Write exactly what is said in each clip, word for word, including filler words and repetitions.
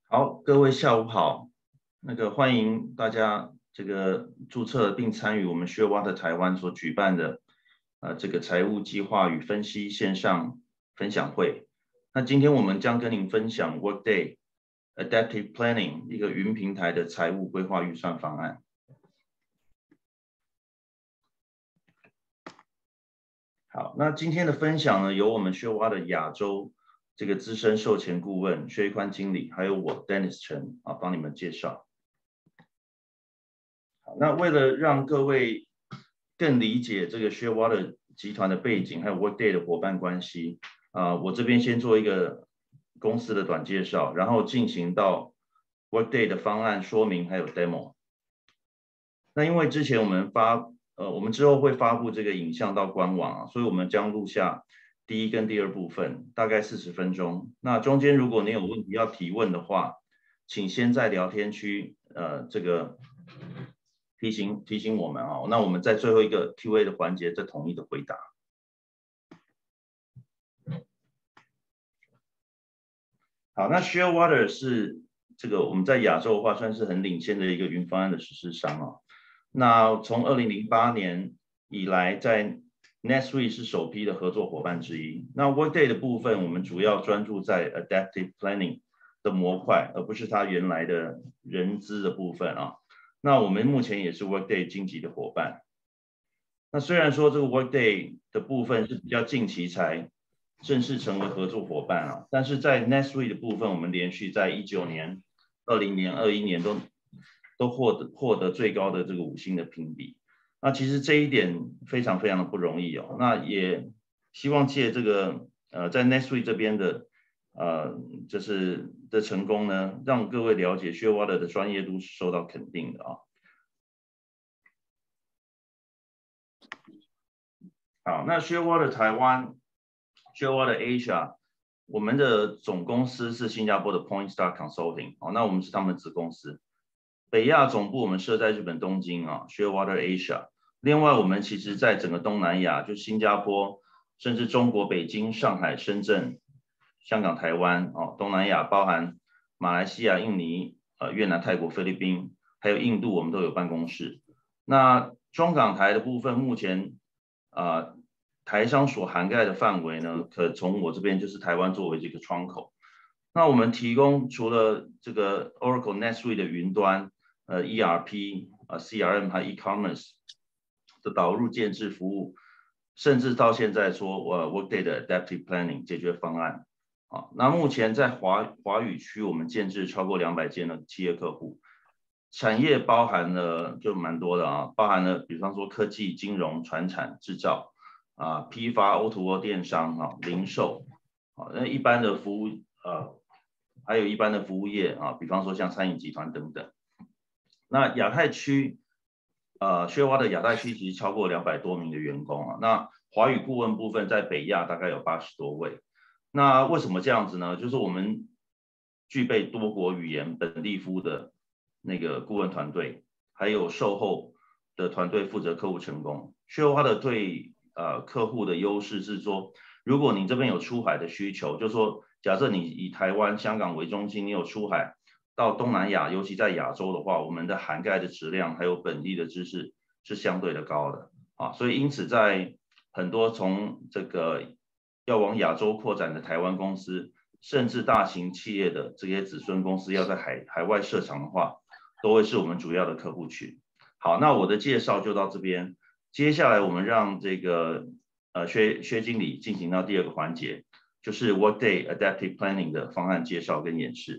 好，各位下午好。那个欢迎大家这个注册并参与我们 Shearwater 台湾所举办的呃这个财务计划与分析线上分享会。那今天我们将跟您分享 Workday Adaptive Planning 一个云平台的财务规划预算方案。好，那今天的分享呢，由我们 Shearwater 亚洲这个资深售前顾问薛一宽经理，还有我 Dennis 陈啊，帮你们介绍。好，那为了让各位更理解这个 Shearwater 集团的背景，还有 Workday 的伙伴关系啊、呃，我这边先做一个公司的短介绍，然后进行到 Workday 的方案说明还有 demo。那因为之前我们发呃，我们之后会发布这个影像到官网啊，所以我们将录下第一跟第二部分，大概四十分钟。那中间如果你有问题要提问的话，请先在聊天区呃这个提醒提醒我们啊，那我们在最后一个 Q A 的环节再统一的回答。好，那 Shearwater 是这个我们在亚洲的话算是很领先的一个云方案的实施商啊。那从二零零八年以来，在 NetSuite 是首批的合作伙伴之一。那 Workday 的部分，我们主要专注在 Adaptive Planning 的模块，而不是它原来的人资的部分啊。那我们目前也是 Workday 晋级的伙伴。那虽然说这个 Workday 的部分是比较近期才正式成为合作伙伴啊，但是在 NetSuite 的部分，我们连续在一九年、二零年、二一年都都获得获得最高的这个五星的评比。那其实这一点非常非常的不容易哦。那也希望借这个呃在 NetSuite 这边的呃就是的成功呢，让各位了解 Shearwater 的专业度是受到肯定的啊。好，那 Shearwater 台湾 Shearwater Asia 我们的总公司是新加坡的 Point Star Consulting 哦，那我们是他们的子公司。北亚总部我们设在日本东京啊 ，Shearwater Asia。另外，我们其实在整个东南亚，就新加坡，甚至中国北京、上海、深圳、香港、台湾哦，东南亚包含马来西亚、印尼、呃越南、泰国、菲律宾，还有印度，我们都有办公室。那中港台的部分，目前啊、呃、台商所涵盖的范围呢，可从我这边就是台湾作为这个窗口。那我们提供除了这个 Oracle NetSuite 的云端。呃 E R P 啊 C R M 和 e-commerce 的导入建制服务，甚至到现在说呃 Workday 的 Adaptive Planning 解决方案啊。那目前在华华语区，我们建制超过两百间的企业客户，产业包含了就蛮多的啊，包含了比方说科技、金融、传产、制造啊、批发、O to O 电商啊、零售啊，那一般的服务呃，还有一般的服务业啊，比方说像餐饮集团等等。那亚太区，呃，Shearwater 的亚太区其实超过两百多名的员工啊。那华语顾问部分在北亚大概有八十多位。那为什么这样子呢？就是我们具备多国语言、本地服务的那个顾问团队，还有售后的团队负责客户成功。Shearwater 对呃客户的优势是说，如果你这边有出海的需求，就是说假设你以台湾、香港为中心，你有出海。到东南亚，尤其在亚洲的话，我们的涵盖的质量还有本地的知识是相对的高的啊，所以因此在很多从这个要往亚洲扩展的台湾公司，甚至大型企业的这些子孙公司要在海海外设厂的话，都会是我们主要的客户群。好，那我的介绍就到这边，接下来我们让这个呃薛薛经理进行到第二个环节，就是 Workday Adaptive Planning 的方案介绍跟演示。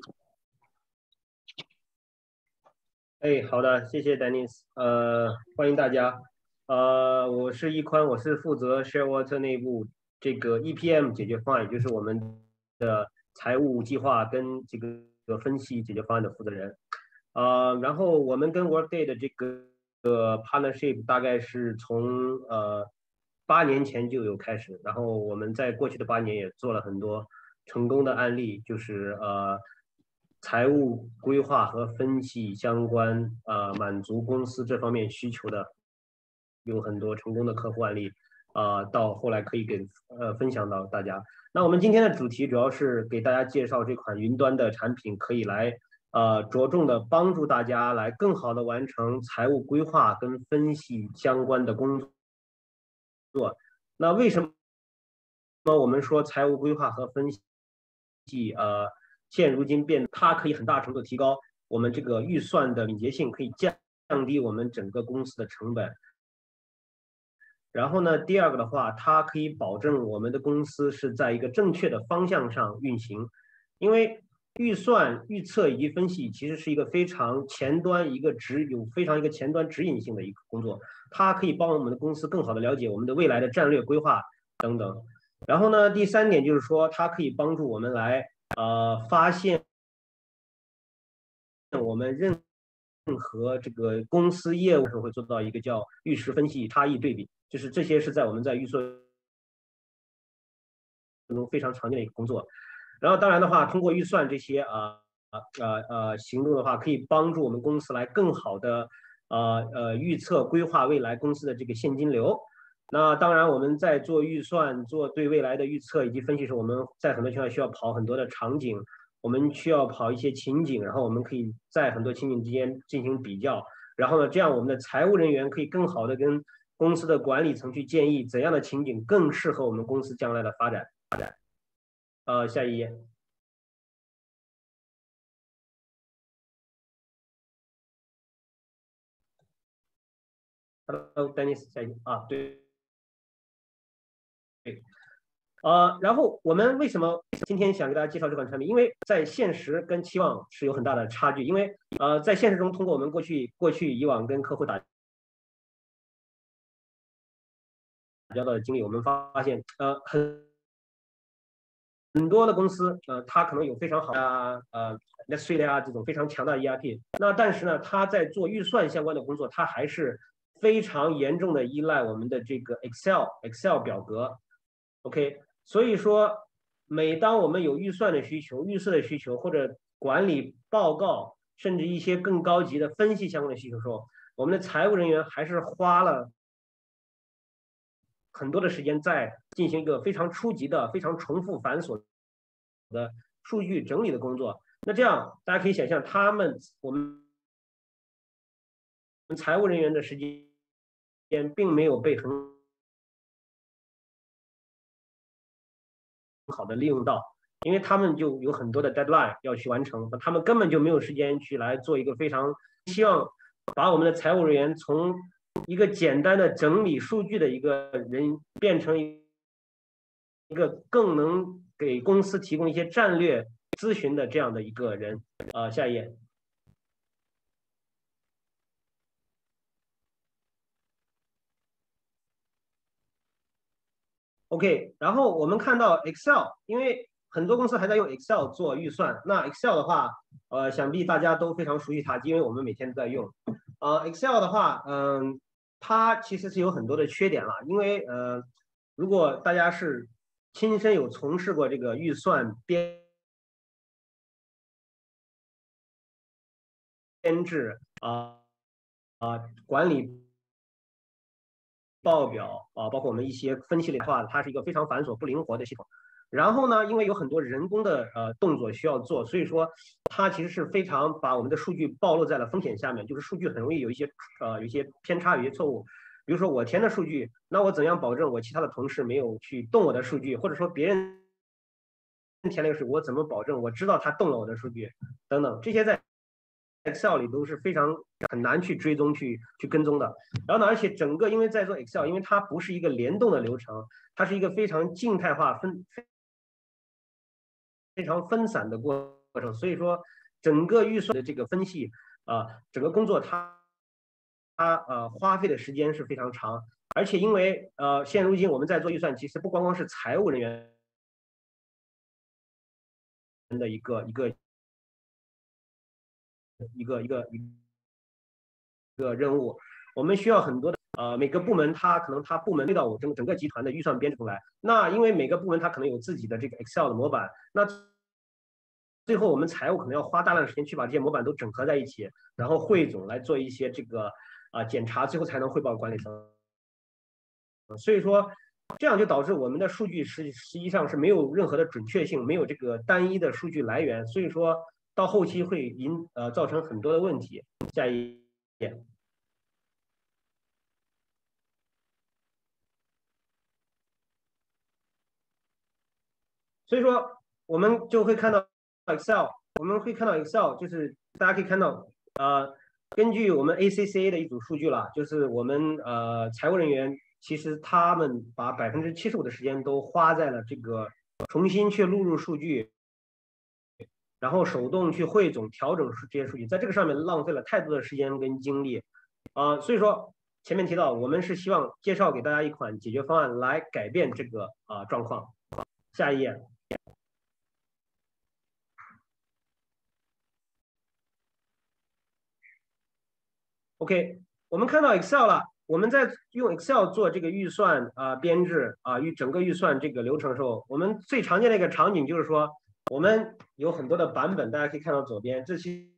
哎，好的，谢谢 Dennis， 呃，欢迎大家，呃，我是易宽，我是负责 Shearwater 内部这个 E P M 解决方案，也就是我们的财务计划跟这个分析解决方案的负责人，呃，然后我们跟 Workday 的这个 partnership 大概是从呃八年前就有开始，然后我们在过去的八年也做了很多成功的案例，就是呃。财务规划和分析相关，呃，满足公司这方面需求的，有很多成功的客户案例， 啊、呃，到后来可以给呃分享到大家。那我们今天的主题主要是给大家介绍这款云端的产品，可以来呃着重的帮助大家来更好的完成财务规划跟分析相关的工作。那为什么我们说财务规划和分析呃现如今变它可以很大程度提高我们这个预算的敏捷性，可以降降低我们整个公司的成本。然后呢，第二个的话，它可以保证我们的公司是在一个正确的方向上运行，因为预算、预测以及分析其实是一个非常前端一个指有非常一个前端指引性的一个工作，它可以帮我们的公司更好的了解我们的未来的战略规划等等。然后呢，第三点就是说，它可以帮助我们来呃发现我们任任何这个公司业务时候会做到一个叫预时分析差异对比，就是这些是在我们在预算中非常常见的一个工作。然后当然的话，通过预算这些啊呃呃行动的话，可以帮助我们公司来更好的呃呃预测规划未来公司的这个现金流。那当然，我们在做预算、做对未来的预测以及分析时，我们在很多情况下需要跑很多的场景，我们需要跑一些情景，然后我们可以在很多情景之间进行比较，然后呢，这样我们的财务人员可以更好的跟公司的管理层去建议怎样的情景更适合我们公司将来的发展。发展。呃，下一页。Hello, Dennis， 下一页啊，对。对，呃，然后我们为什么今天想给大家介绍这款产品？因为在现实跟期望是有很大的差距。因为呃，在现实中，通过我们过去过去以往跟客户打交道的经历，我们发现呃很很多的公司呃，它可能有非常好的呃 NetSuite 啊这种非常强大的 E R P， 那但是呢，它在做预算相关的工作，它还是非常严重的依赖我们的这个 Excel Excel 表格。OK， 所以说，每当我们有预算的需求、预测的需求，或者管理报告，甚至一些更高级的分析相关的需求的时候，我们的财务人员还是花了很多的时间在进行一个非常初级的、非常重复繁琐的数据整理的工作。那这样大家可以想象，他们我们财务人员的时间并没有被很好的利用到，因为他们就有很多的 deadline 要去完成，他们根本就没有时间去来做一个非常希望把我们的财务人员从一个简单的整理数据的一个人变成一个更能给公司提供一些战略咨询的这样的一个人。呃，下一页。OK， 然后我们看到 Excel， 因为很多公司还在用 Excel 做预算。那 Excel 的话，呃，想必大家都非常熟悉它，因为我们每天都在用。呃 ，Excel 的话，嗯，它其实是有很多的缺点了，因为呃，如果大家是亲身有从事过这个预算编编制啊啊、呃、管理报表啊，包括我们一些分析类的话，它是一个非常繁琐不灵活的系统。然后呢，因为有很多人工的呃动作需要做，所以说它其实是非常把我们的数据暴露在了风险下面，就是数据很容易有一些呃有一些偏差、有些错误。比如说我填的数据，那我怎样保证我其他的同事没有去动我的数据，或者说别人填了一个数据，我怎么保证我知道他动了我的数据等等，这些在 Excel 里都是非常很难去追踪、去去跟踪的。然后呢，而且整个因为在做 Excel， 因为它不是一个联动的流程，它是一个非常静态化、分非常分散的过程，所以说整个预算的这个分析啊、呃，整个工作它它呃花费的时间是非常长，而且因为呃现如今我们在做预算，其实不光光是财务人员的一个一个一个一个一个任务，我们需要很多的呃每个部门它可能它部门对到我整整个集团的预算编制出来，那因为每个部门它可能有自己的这个 Excel 的模板，那最后我们财务可能要花大量的时间去把这些模板都整合在一起，然后汇总来做一些这个啊、呃、检查，最后才能汇报管理层。所以说这样就导致我们的数据实实际上是没有任何的准确性，没有这个单一的数据来源，所以说到后期会引呃造成很多的问题。下一页。所以说我们就会看到 Excel， 我们会看到 Excel， 就是大家可以看到，呃，根据我们 A C C A 的一组数据了，就是我们呃财务人员其实他们把百分之七十五的时间都花在了这个重新去录入数据，然后手动去汇总调整这些数据，在这个上面浪费了太多的时间跟精力，啊、呃，所以说前面提到，我们是希望介绍给大家一款解决方案来改变这个啊、呃、状况。下一页。OK， 我们看到 Excel 了，我们在用 Excel 做这个预算啊、呃、编制啊预、呃、整个预算这个流程的时候，我们最常见的一个场景就是说，我们有很多的版本，大家可以看到左边，这其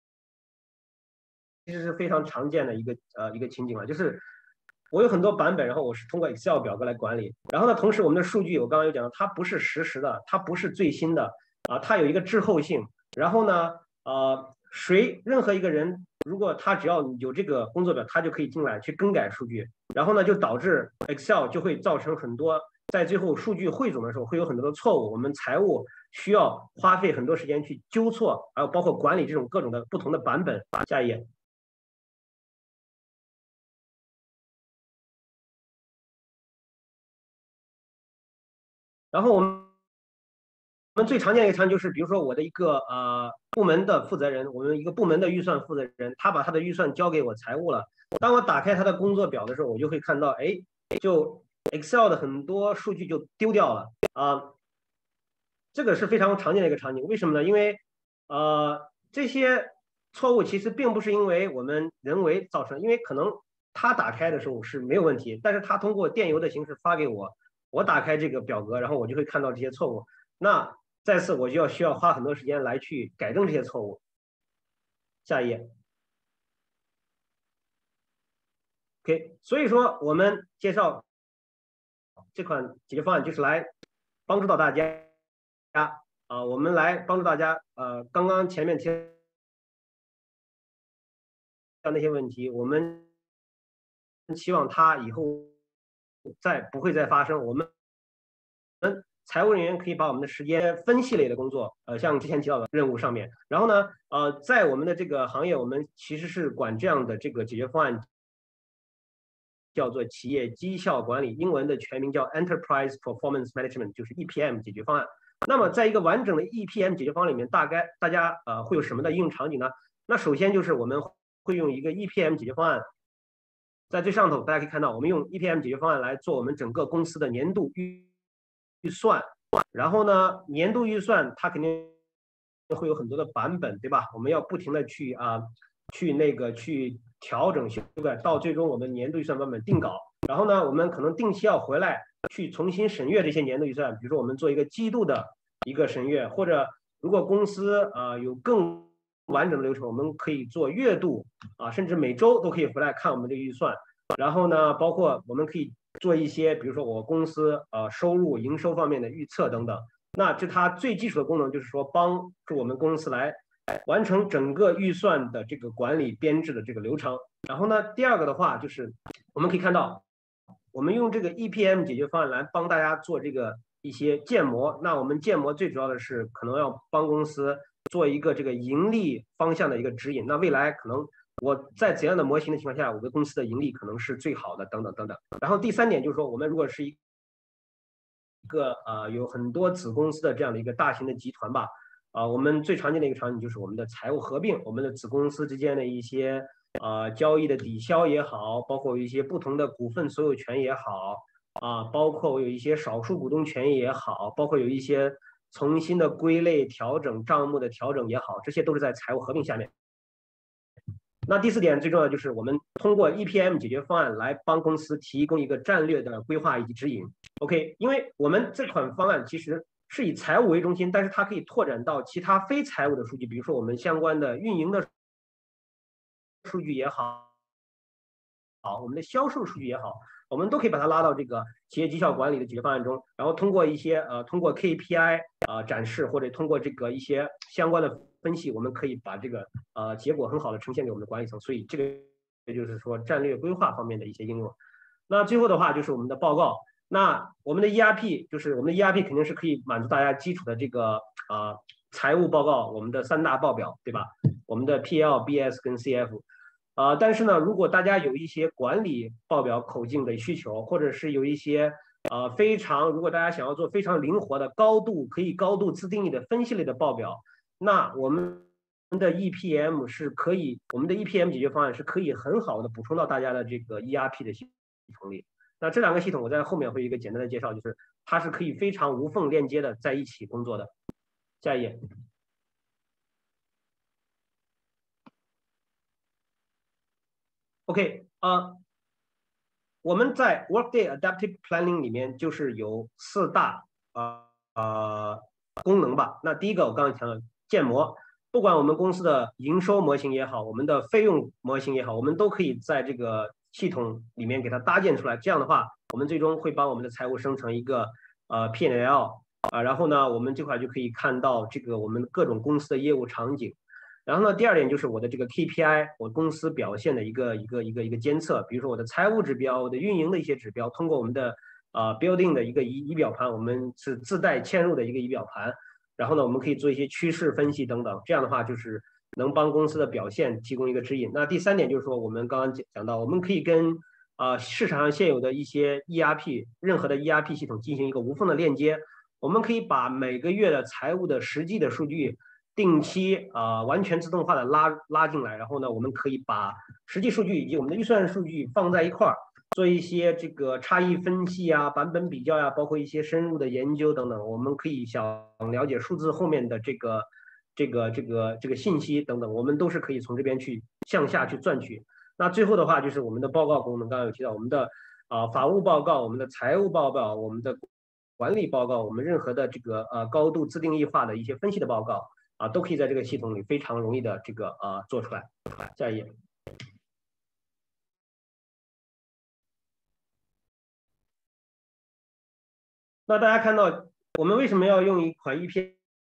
其实是非常常见的一个呃一个情景了，就是我有很多版本，然后我是通过 Excel 表格来管理，然后呢，同时我们的数据我刚刚有讲到，它不是实时的，它不是最新的啊、呃，它有一个滞后性，然后呢，呃，谁任何一个人。如果他只要有这个工作表，他就可以进来去更改数据，然后呢，就导致 Excel 就会造成很多在最后数据汇总的时候会有很多的错误，我们财务需要花费很多时间去纠错，还有包括管理这种各种的不同的版本。下一页。然后我们我们最常见的一个场景就是，比如说我的一个呃部门的负责人，我们一个部门的预算负责人，他把他的预算交给我财务了。当我打开他的工作表的时候，我就会看到，哎，就 Excel 的很多数据就丢掉了啊、呃。这个是非常常见的一个场景。为什么呢？因为呃这些错误其实并不是因为我们人为造成，因为可能他打开的时候是没有问题，但是他通过电邮的形式发给我，我打开这个表格，然后我就会看到这些错误。那再次我就要需要花很多时间来去改正这些错误。下一页。OK， 所以说我们介绍这款解决方案就是来帮助到大家啊、呃，我们来帮助大家呃，刚刚前面提到那些问题，我们希望它以后再不会再发生。我们财务人员可以把我们的时间分析类的工作，呃，像之前提到的任务上面，然后呢，呃，在我们的这个行业，我们其实是管这样的这个解决方案叫做企业绩效管理，英文的全名叫 Enterprise Performance Management， 就是 E P M 解决方案。那么在一个完整的 E P M 解决方案里面，大概大家呃会有什么的应用场景呢？那首先就是我们会用一个 E P M 解决方案，在最上头大家可以看到，我们用 E P M 解决方案来做我们整个公司的年度预预算，然后呢，年度预算它肯定会有很多的版本，对吧？我们要不停的去啊、呃，去那个去调整修改，到最终我们年度预算版本定稿。然后呢，我们可能定期要回来去重新审阅这些年度预算，比如说我们做一个季度的一个审阅，或者如果公司啊、呃、有更完整的流程，我们可以做月度啊，甚至每周都可以回来看我们这个预算。然后呢，包括我们可以做一些，比如说我公司呃收入、营收方面的预测等等。那这它最基础的功能就是说，帮助我们公司来完成整个预算的这个管理编制的这个流程。然后呢，第二个的话就是我们可以看到，我们用这个 E P M 解决方案来帮大家做这个一些建模。那我们建模最主要的是可能要帮公司做一个这个盈利方向的一个指引。那未来可能我在怎样的模型的情况下，我的公司的盈利可能是最好的，等等等等。然后第三点就是说，我们如果是一个呃有很多子公司的这样的一个大型的集团吧，啊、呃，我们最常见的一个场景就是我们的财务合并，我们的子公司之间的一些呃交易的抵消也好，包括一些不同的股份所有权也好，啊、呃，包括有一些少数股东权益也好，包括有一些重新的归类调整账目的调整也好，这些都是在财务合并下面。那第四点最重要的就是我们通过 E P M 解决方案来帮公司提供一个战略的规划以及指引。OK， 因为我们这款方案其实是以财务为中心，但是它可以拓展到其他非财务的数据，比如说我们相关的运营的数据也好， 我们的销售数据也好，我们都可以把它拉到这个企业绩效管理的解决方案中，然后通过一些呃通过 K P I 啊、呃、展示，或者通过这个一些相关的分析，我们可以把这个呃结果很好的呈现给我们的管理层。所以这个也就是说战略规划方面的一些应用。那最后的话就是我们的报告。那我们的 E R P 就是我们的 E R P 肯定是可以满足大家基础的这个啊、呃、财务报告，我们的三大报表，对吧？我们的 P L、B S 跟 C F。啊、呃，但是呢，如果大家有一些管理报表口径的需求，或者是有一些呃非常，如果大家想要做非常灵活的、高度可以高度自定义的分析类的报表，那我们的 E P M 是可以，我们的 E P M 解决方案是可以很好的补充到大家的这个 E R P 的系统里。那这两个系统我在后面会有一个简单的介绍，就是它是可以非常无缝链接的在一起工作的。下一页。OK， 呃，我们在 Workday Adaptive Planning 里面就是有四大呃呃功能吧。那第一个我刚才讲的建模，不管我们公司的营收模型也好，我们的费用模型也好，我们都可以在这个系统里面给它搭建出来。这样的话，我们最终会帮我们的财务生成一个呃 P and L 啊，然后呢，我们这块就可以看到这个我们各种公司的业务场景。然后呢，第二点就是我的这个 K P I， 我公司表现的一个一个一个一个监测，比如说我的财务指标、我的运营的一些指标，通过我们的呃 building 的一个仪仪表盘，我们是自带嵌入的一个仪表盘，然后呢，我们可以做一些趋势分析等等，这样的话就是能帮公司的表现提供一个指引。那第三点就是说，我们刚刚讲到，我们可以跟啊、呃、市场上现有的一些 E R P， 任何的 E R P 系统进行一个无缝的链接，我们可以把每个月的财务的实际的数据定期啊、呃、完全自动化的拉拉进来，然后呢，我们可以把实际数据以及我们的预算数据放在一块儿，做一些这个差异分析啊、版本比较呀、啊，包括一些深入的研究等等。我们可以想了解数字后面的这个这个这个这个信息等等，我们都是可以从这边去向下去赚取。那最后的话就是我们的报告功能，刚刚有提到我们的啊、呃、法务报告、我们的财务报告、我们的管理报告、我们任何的这个呃高度自定义化的一些分析的报告。啊，都可以在这个系统里非常容易的这个呃做出来。下一页。那大家看到我们为什么要用一款 E P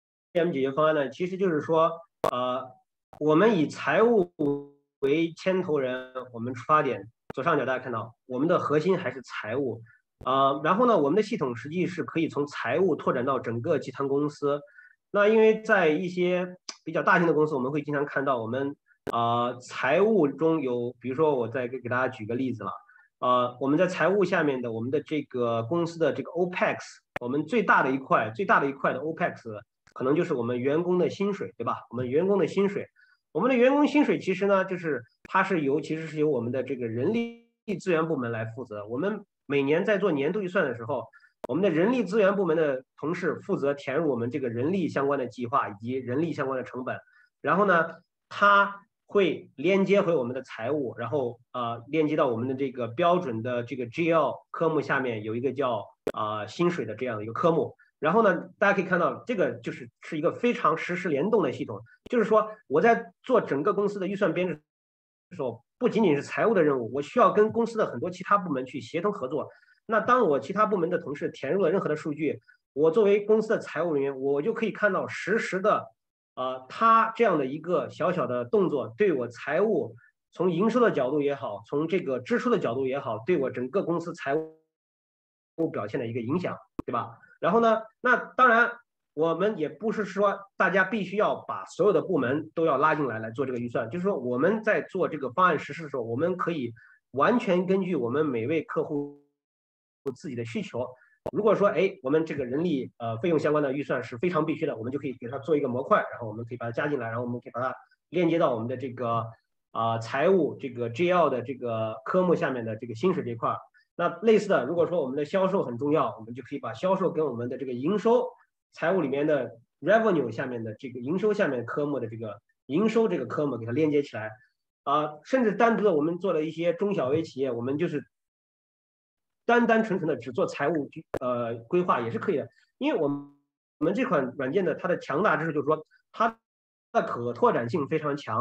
M 解决方案呢？其实就是说，呃，我们以财务为牵头人，我们出发点，左上角大家看到我们的核心还是财务。呃，然后呢，我们的系统实际是可以从财务拓展到整个集团公司。那因为在一些比较大型的公司，我们会经常看到我们啊、呃、财务中有，比如说我再给给大家举个例子了，呃，我们在财务下面的我们的这个公司的这个 O P E X， 我们最大的一块最大的一块的 O P E X 可能就是我们员工的薪水，对吧？我们员工的薪水，我们的员工薪水其实呢，就是它是由其实是由我们的这个人力资源部门来负责。我们每年在做年度预算的时候，我们的人力资源部门的同事负责填入我们这个人力相关的计划以及人力相关的成本，然后呢，他会连接回我们的财务，然后呃链接到我们的这个标准的这个 G L 科目下面有一个叫啊、呃、薪水的这样的一个科目，然后呢，大家可以看到这个就是是一个非常实时联动的系统，就是说我在做整个公司的预算编制的时候，不仅仅是财务的任务，我需要跟公司的很多其他部门去协同合作。那当我其他部门的同事填入了任何的数据，我作为公司的财务人员，我就可以看到实时的，呃，他这样的一个小小的动作，对我财务从营收的角度也好，从这个支出的角度也好，对我整个公司财务表现的一个影响，对吧？然后呢，那当然我们也不是说大家必须要把所有的部门都要拉进来来做这个预算，就是说我们在做这个方案实施的时候，我们可以完全根据我们每位客户自己的需求，如果说哎，我们这个人力呃费用相关的预算是非常必须的，我们就可以给它做一个模块，然后我们可以把它加进来，然后我们可以把它链接到我们的这个啊、呃、财务这个 G L 的这个科目下面的这个薪水这块。那类似的，如果说我们的销售很重要，我们就可以把销售跟我们的这个营收财务里面的 revenue 下面的这个营收下面科目的这个营收这个科目给它链接起来啊、呃，甚至单独的我们做了一些中小微企业，我们就是单单纯纯的只做财务呃规划也是可以的，因为我们我们这款软件的它的强大之处就是说它的可拓展性非常强，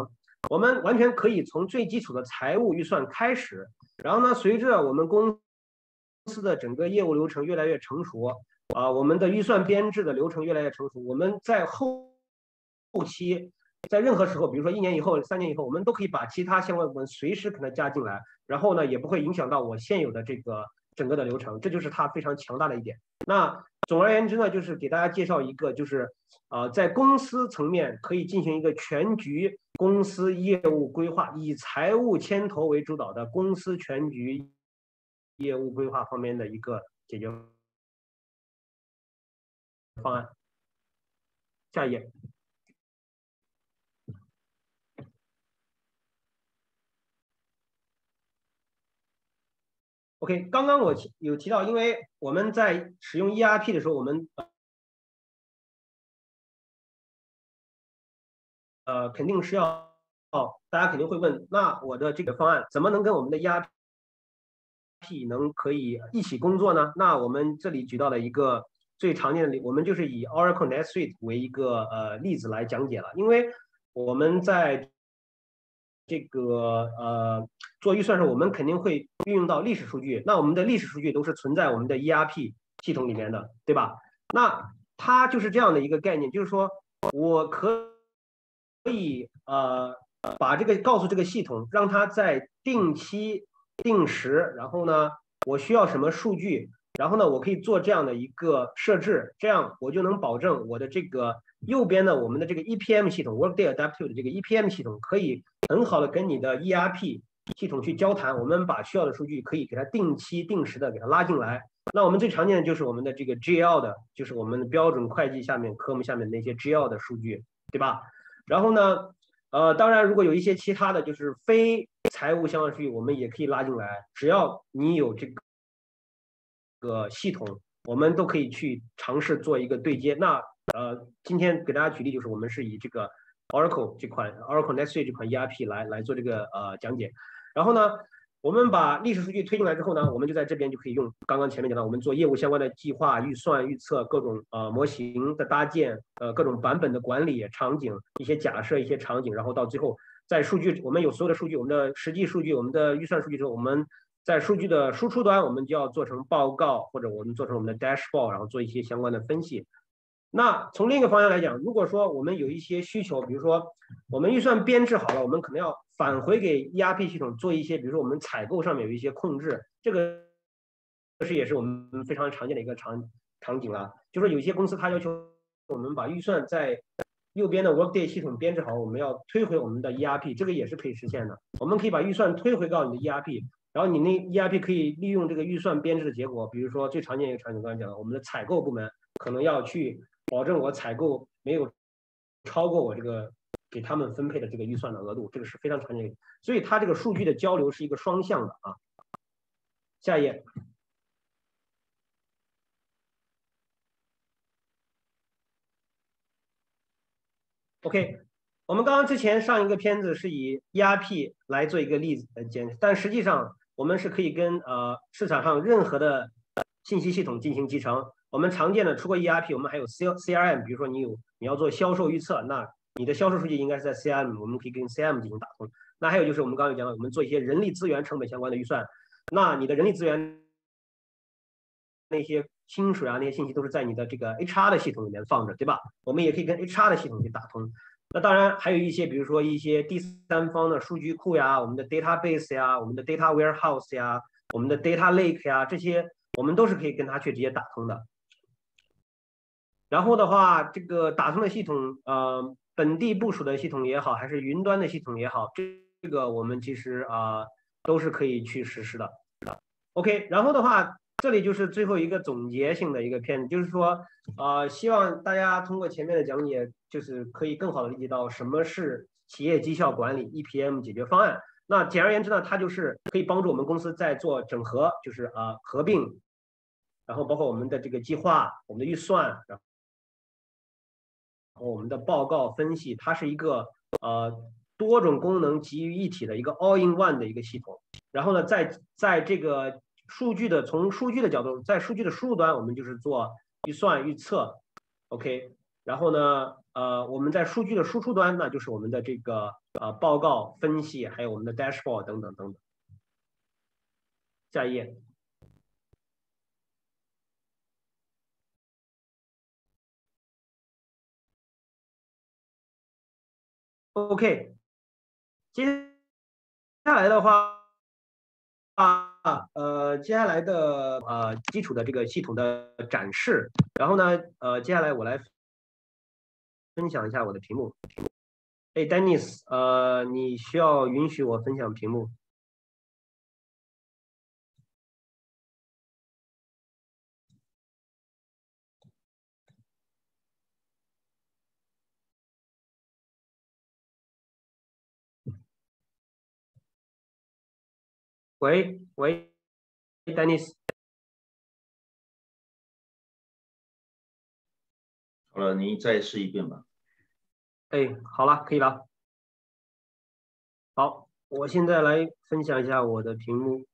我们完全可以从最基础的财务预算开始，然后呢，随着我们公司的整个业务流程越来越成熟，啊、呃，我们的预算编制的流程越来越成熟，我们在后后期，在任何时候，比如说一年以后、三年以后，我们都可以把其他相关部门随时可能加进来，然后呢，也不会影响到我现有的这个整个的流程，这就是它非常强大的一点。那总而言之呢，就是给大家介绍一个，就是呃，在公司层面可以进行一个全局公司业务规划，以财务牵头为主导的公司全局业务规划方面的一个解决方案。下一页。OK， 刚刚我有提到，因为我们在使用 E R P 的时候，我们呃肯定是要，哦，大家肯定会问，那我的这个方案怎么能跟我们的 E R P 能可以一起工作呢？那我们这里举到了一个最常见的，我们就是以 Oracle NetSuite 为一个呃例子来讲解了，因为我们在这个呃做预算的时候，我们肯定会运用到历史数据。那我们的历史数据都是存在我们的 E R P 系统里面的，对吧？那它就是这样的一个概念，就是说我可以呃把这个告诉这个系统，让它在定期、定时，然后呢，我需要什么数据，然后呢，我可以做这样的一个设置，这样我就能保证我的这个右边的我们的这个 E P M 系统 Workday Adaptive 的这个 E P M 系统可以很好的跟你的 E R P 系统去交谈，我们把需要的数据可以给它定期定时的给它拉进来。那我们最常见的就是我们的这个 G L 的，就是我们的标准会计下面科目下面那些 G L 的数据，对吧？然后呢，呃，当然如果有一些其他的就是非财务相关数据，我们也可以拉进来，只要你有这个系统，我们都可以去尝试做一个对接。那呃，今天给大家举例，就是我们是以这个 Oracle 这款 Oracle NetSuite 这款 E R P 来来做这个呃讲解。然后呢，我们把历史数据推进来之后呢，我们就在这边就可以用刚刚前面讲到，我们做业务相关的计划、预算、预测、各种呃模型的搭建、呃各种版本的管理、场景、一些假设、一些场景，然后到最后在数据，我们有所有的数据，我们的实际数据、我们的预算数据之后，我们在数据的输出端，我们就要做成报告，或者我们做成我们的 dashboard， 然后做一些相关的分析。那从另一个方向来讲，如果说我们有一些需求，比如说我们预算编制好了，我们可能要返回给 E R P 系统做一些，比如说我们采购上面有一些控制，这个是也是我们非常常见的一个场场景了。就是有一些公司它要求我们把预算在右边的 Workday 系统编制好，我们要推回我们的 E R P， 这个也是可以实现的。我们可以把预算推回到你的 E R P， 然后你那 E R P 可以利用这个预算编制的结果，比如说最常见一个场景，刚才讲的，我们的采购部门可能要去保证我采购没有超过我这个给他们分配的这个预算的额度，这个是非常常见的。所以它这个数据的交流是一个双向的啊。下一页。OK， 我们刚刚之前上一个片子是以 E R P 来做一个例子的简，但实际上我们是可以跟呃市场上任何的信息系统进行集成。我们常见的除过 E R P， 我们还有 C R M， 比如说你有你要做销售预测，那你的销售数据应该是在 C R M， 我们可以跟 C R M 进行打通。那还有就是我们刚刚讲的，我们做一些人力资源成本相关的预算，那你的人力资源那些薪水啊，那些信息都是在你的这个 H R 的系统里面放着，对吧？我们也可以跟 H R 的系统去打通。那当然还有一些，比如说一些第三方的数据库呀，我们的 database 呀，我们的 data warehouse 呀，我们的 data lake 呀，这些我们都是可以跟它去直接打通的。然后的话，这个打通的系统，呃，本地部署的系统也好，还是云端的系统也好，这个我们其实啊、呃、都是可以去实施的。OK， 然后的话，这里就是最后一个总结性的一个片子，就是说，呃，希望大家通过前面的讲解，就是可以更好的理解到什么是企业绩效管理 E P M 解决方案。那简而言之呢，它就是可以帮助我们公司在做整合，就是啊、呃、合并，然后包括我们的这个计划、我们的预算，然后我们的报告分析，它是一个呃多种功能集于一体的一个 all-in-one 的一个系统。然后呢，在在这个数据的从数据的角度，在数据的输入端，我们就是做预算预测 ，OK， 然后呢，呃，我们在数据的输出端，那就是我们的这个呃报告分析，还有我们的 dashboard 等等等等。下一页。OK， 接下来的话啊，呃，接下来的呃基础的这个系统的展示，然后呢，呃，接下来我来分享一下我的屏幕。哎 ，Dennis， 呃，你需要允许我分享屏幕。喂喂 ，Dennis。 好了，你再试一遍吧。 哎，好了，可以了。好，我现在来分享一下我的屏幕。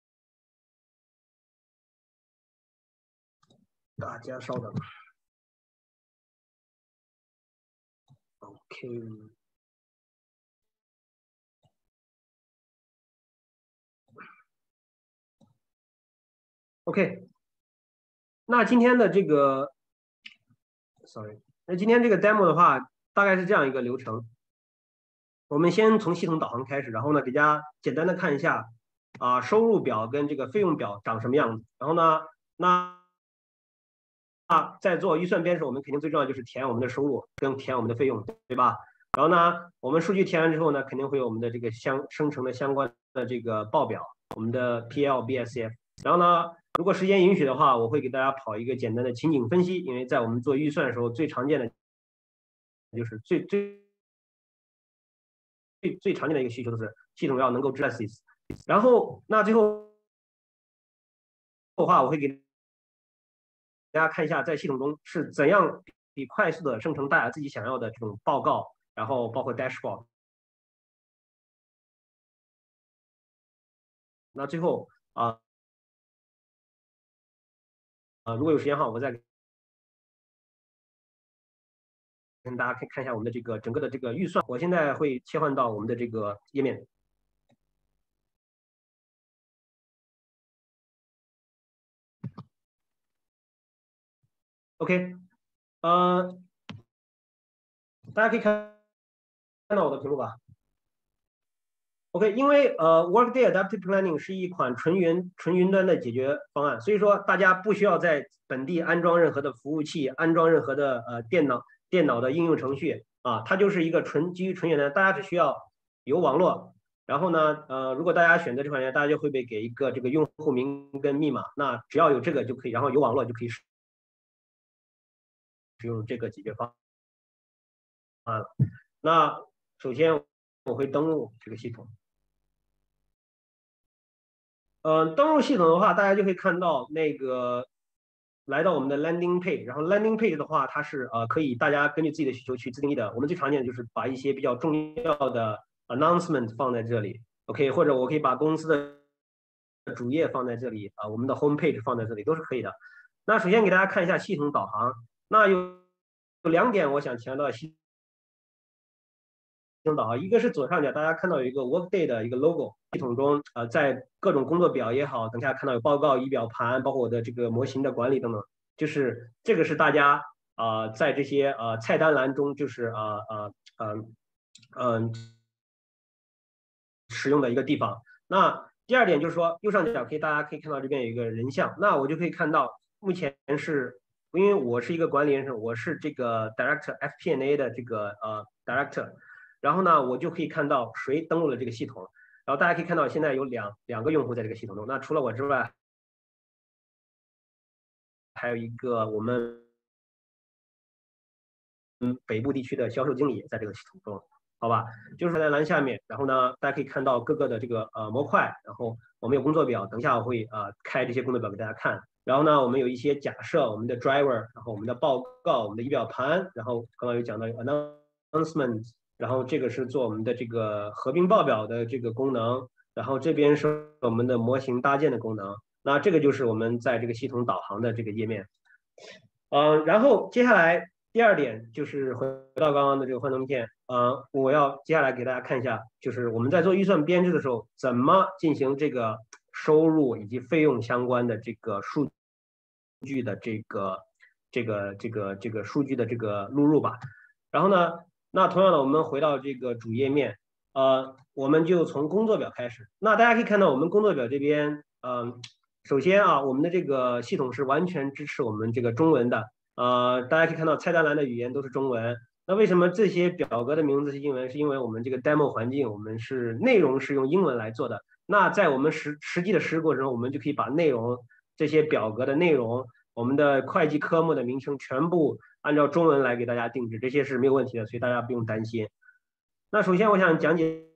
大家稍等。OK。OK， 那今天的这个 ，sorry， 那今天这个 demo 的话，大概是这样一个流程。我们先从系统导航开始，然后呢，给大家简单的看一下啊、收入表跟这个费用表长什么样子。然后呢，那啊，在做预算编时，我们肯定最重要就是填我们的收入跟填我们的费用，对吧？然后呢，我们数据填完之后呢，肯定会有我们的这个相生成的相关的这个报表，我们的 P L、B S F。然后呢，如果时间允许的话，我会给大家跑一个简单的情景分析，因为在我们做预算的时候，最常见的就是最最最最常见的一个需求就是系统要能够知道 analysis。然后那最后的话，我会给大家看一下在系统中是怎样比快速的生成大家自己想要的这种报告，然后包括 dashboard。那最后啊。呃，如果有时间的话，我再跟大家看看一下我们的这个整个的这个预算。我现在会切换到我们的这个页面。OK， 呃，大家可以看看到我的屏幕吧。OK， 因为呃 Workday Adaptive Planning 是一款纯云纯云端的解决方案，所以说大家不需要在本地安装任何的服务器，安装任何的呃电脑电脑的应用程序啊，它就是一个纯基于纯云端，大家只需要有网络。然后呢，呃，如果大家选择这款，大家就会被给一个这个用户名跟密码，那只要有这个就可以，然后有网络就可以使用这个解决方案了。那首先我会登录这个系统。呃，登录系统的话，大家就会看到那个来到我们的 landing page， 然后 landing page 的话，它是呃可以大家根据自己的需求去自定义的。我们最常见的就是把一些比较重要的 announcement 放在这里 ，OK， 或者我可以把公司的主页放在这里啊、呃，我们的 home page 放在这里都是可以的。那首先给大家看一下系统导航，那有有两点我想强调系。系统导航，一个是左上角大家看到有一个 Workday 的一个 logo， 系统中呃在各种工作表也好，等下看到有报告、仪表盘，包括我的这个模型的管理等等，就是这个是大家啊、呃、在这些呃菜单栏中就是呃呃呃嗯、呃、使用的一个地方。那第二点就是说右上角可以大家可以看到这边有一个人像，那我就可以看到目前是因为我是一个管理人，我是这个 Director F P and A 的这个呃 Director。然后呢，我就可以看到谁登录了这个系统。然后大家可以看到，现在有两两个用户在这个系统中。那除了我之外，还有一个我们嗯北部地区的销售经理也在这个系统中，好吧？就是在栏下面，然后呢，大家可以看到各个的这个呃模块，然后我们有工作表，等一下我会呃开这些工作表给大家看。然后呢，我们有一些假设，我们的 driver， 然后我们的报告，我们的仪表盘，然后刚刚有讲到 announcement。然后这个是做我们的这个合并报表的这个功能，然后这边是我们的模型搭建的功能。那这个就是我们在这个系统导航的这个页面。嗯、呃，然后接下来第二点就是回到刚刚的这个幻灯片，呃，我要接下来给大家看一下，就是我们在做预算编制的时候，怎么进行这个收入以及费用相关的这个数据的这个这个这个这个数据的这个录入吧。然后呢，那同样的，我们回到这个主页面，呃，我们就从工作表开始。那大家可以看到，我们工作表这边，嗯、呃，首先啊，我们的这个系统是完全支持我们这个中文的。呃，大家可以看到菜单栏的语言都是中文。那为什么这些表格的名字是英文？是因为我们这个 demo 环境，我们是内容是用英文来做的。那在我们实实际的实施过程中，我们就可以把内容这些表格的内容，我们的会计科目的名称全部按照中文来给大家定制，这些是没有问题的，所以大家不用担心。那首先我想讲解。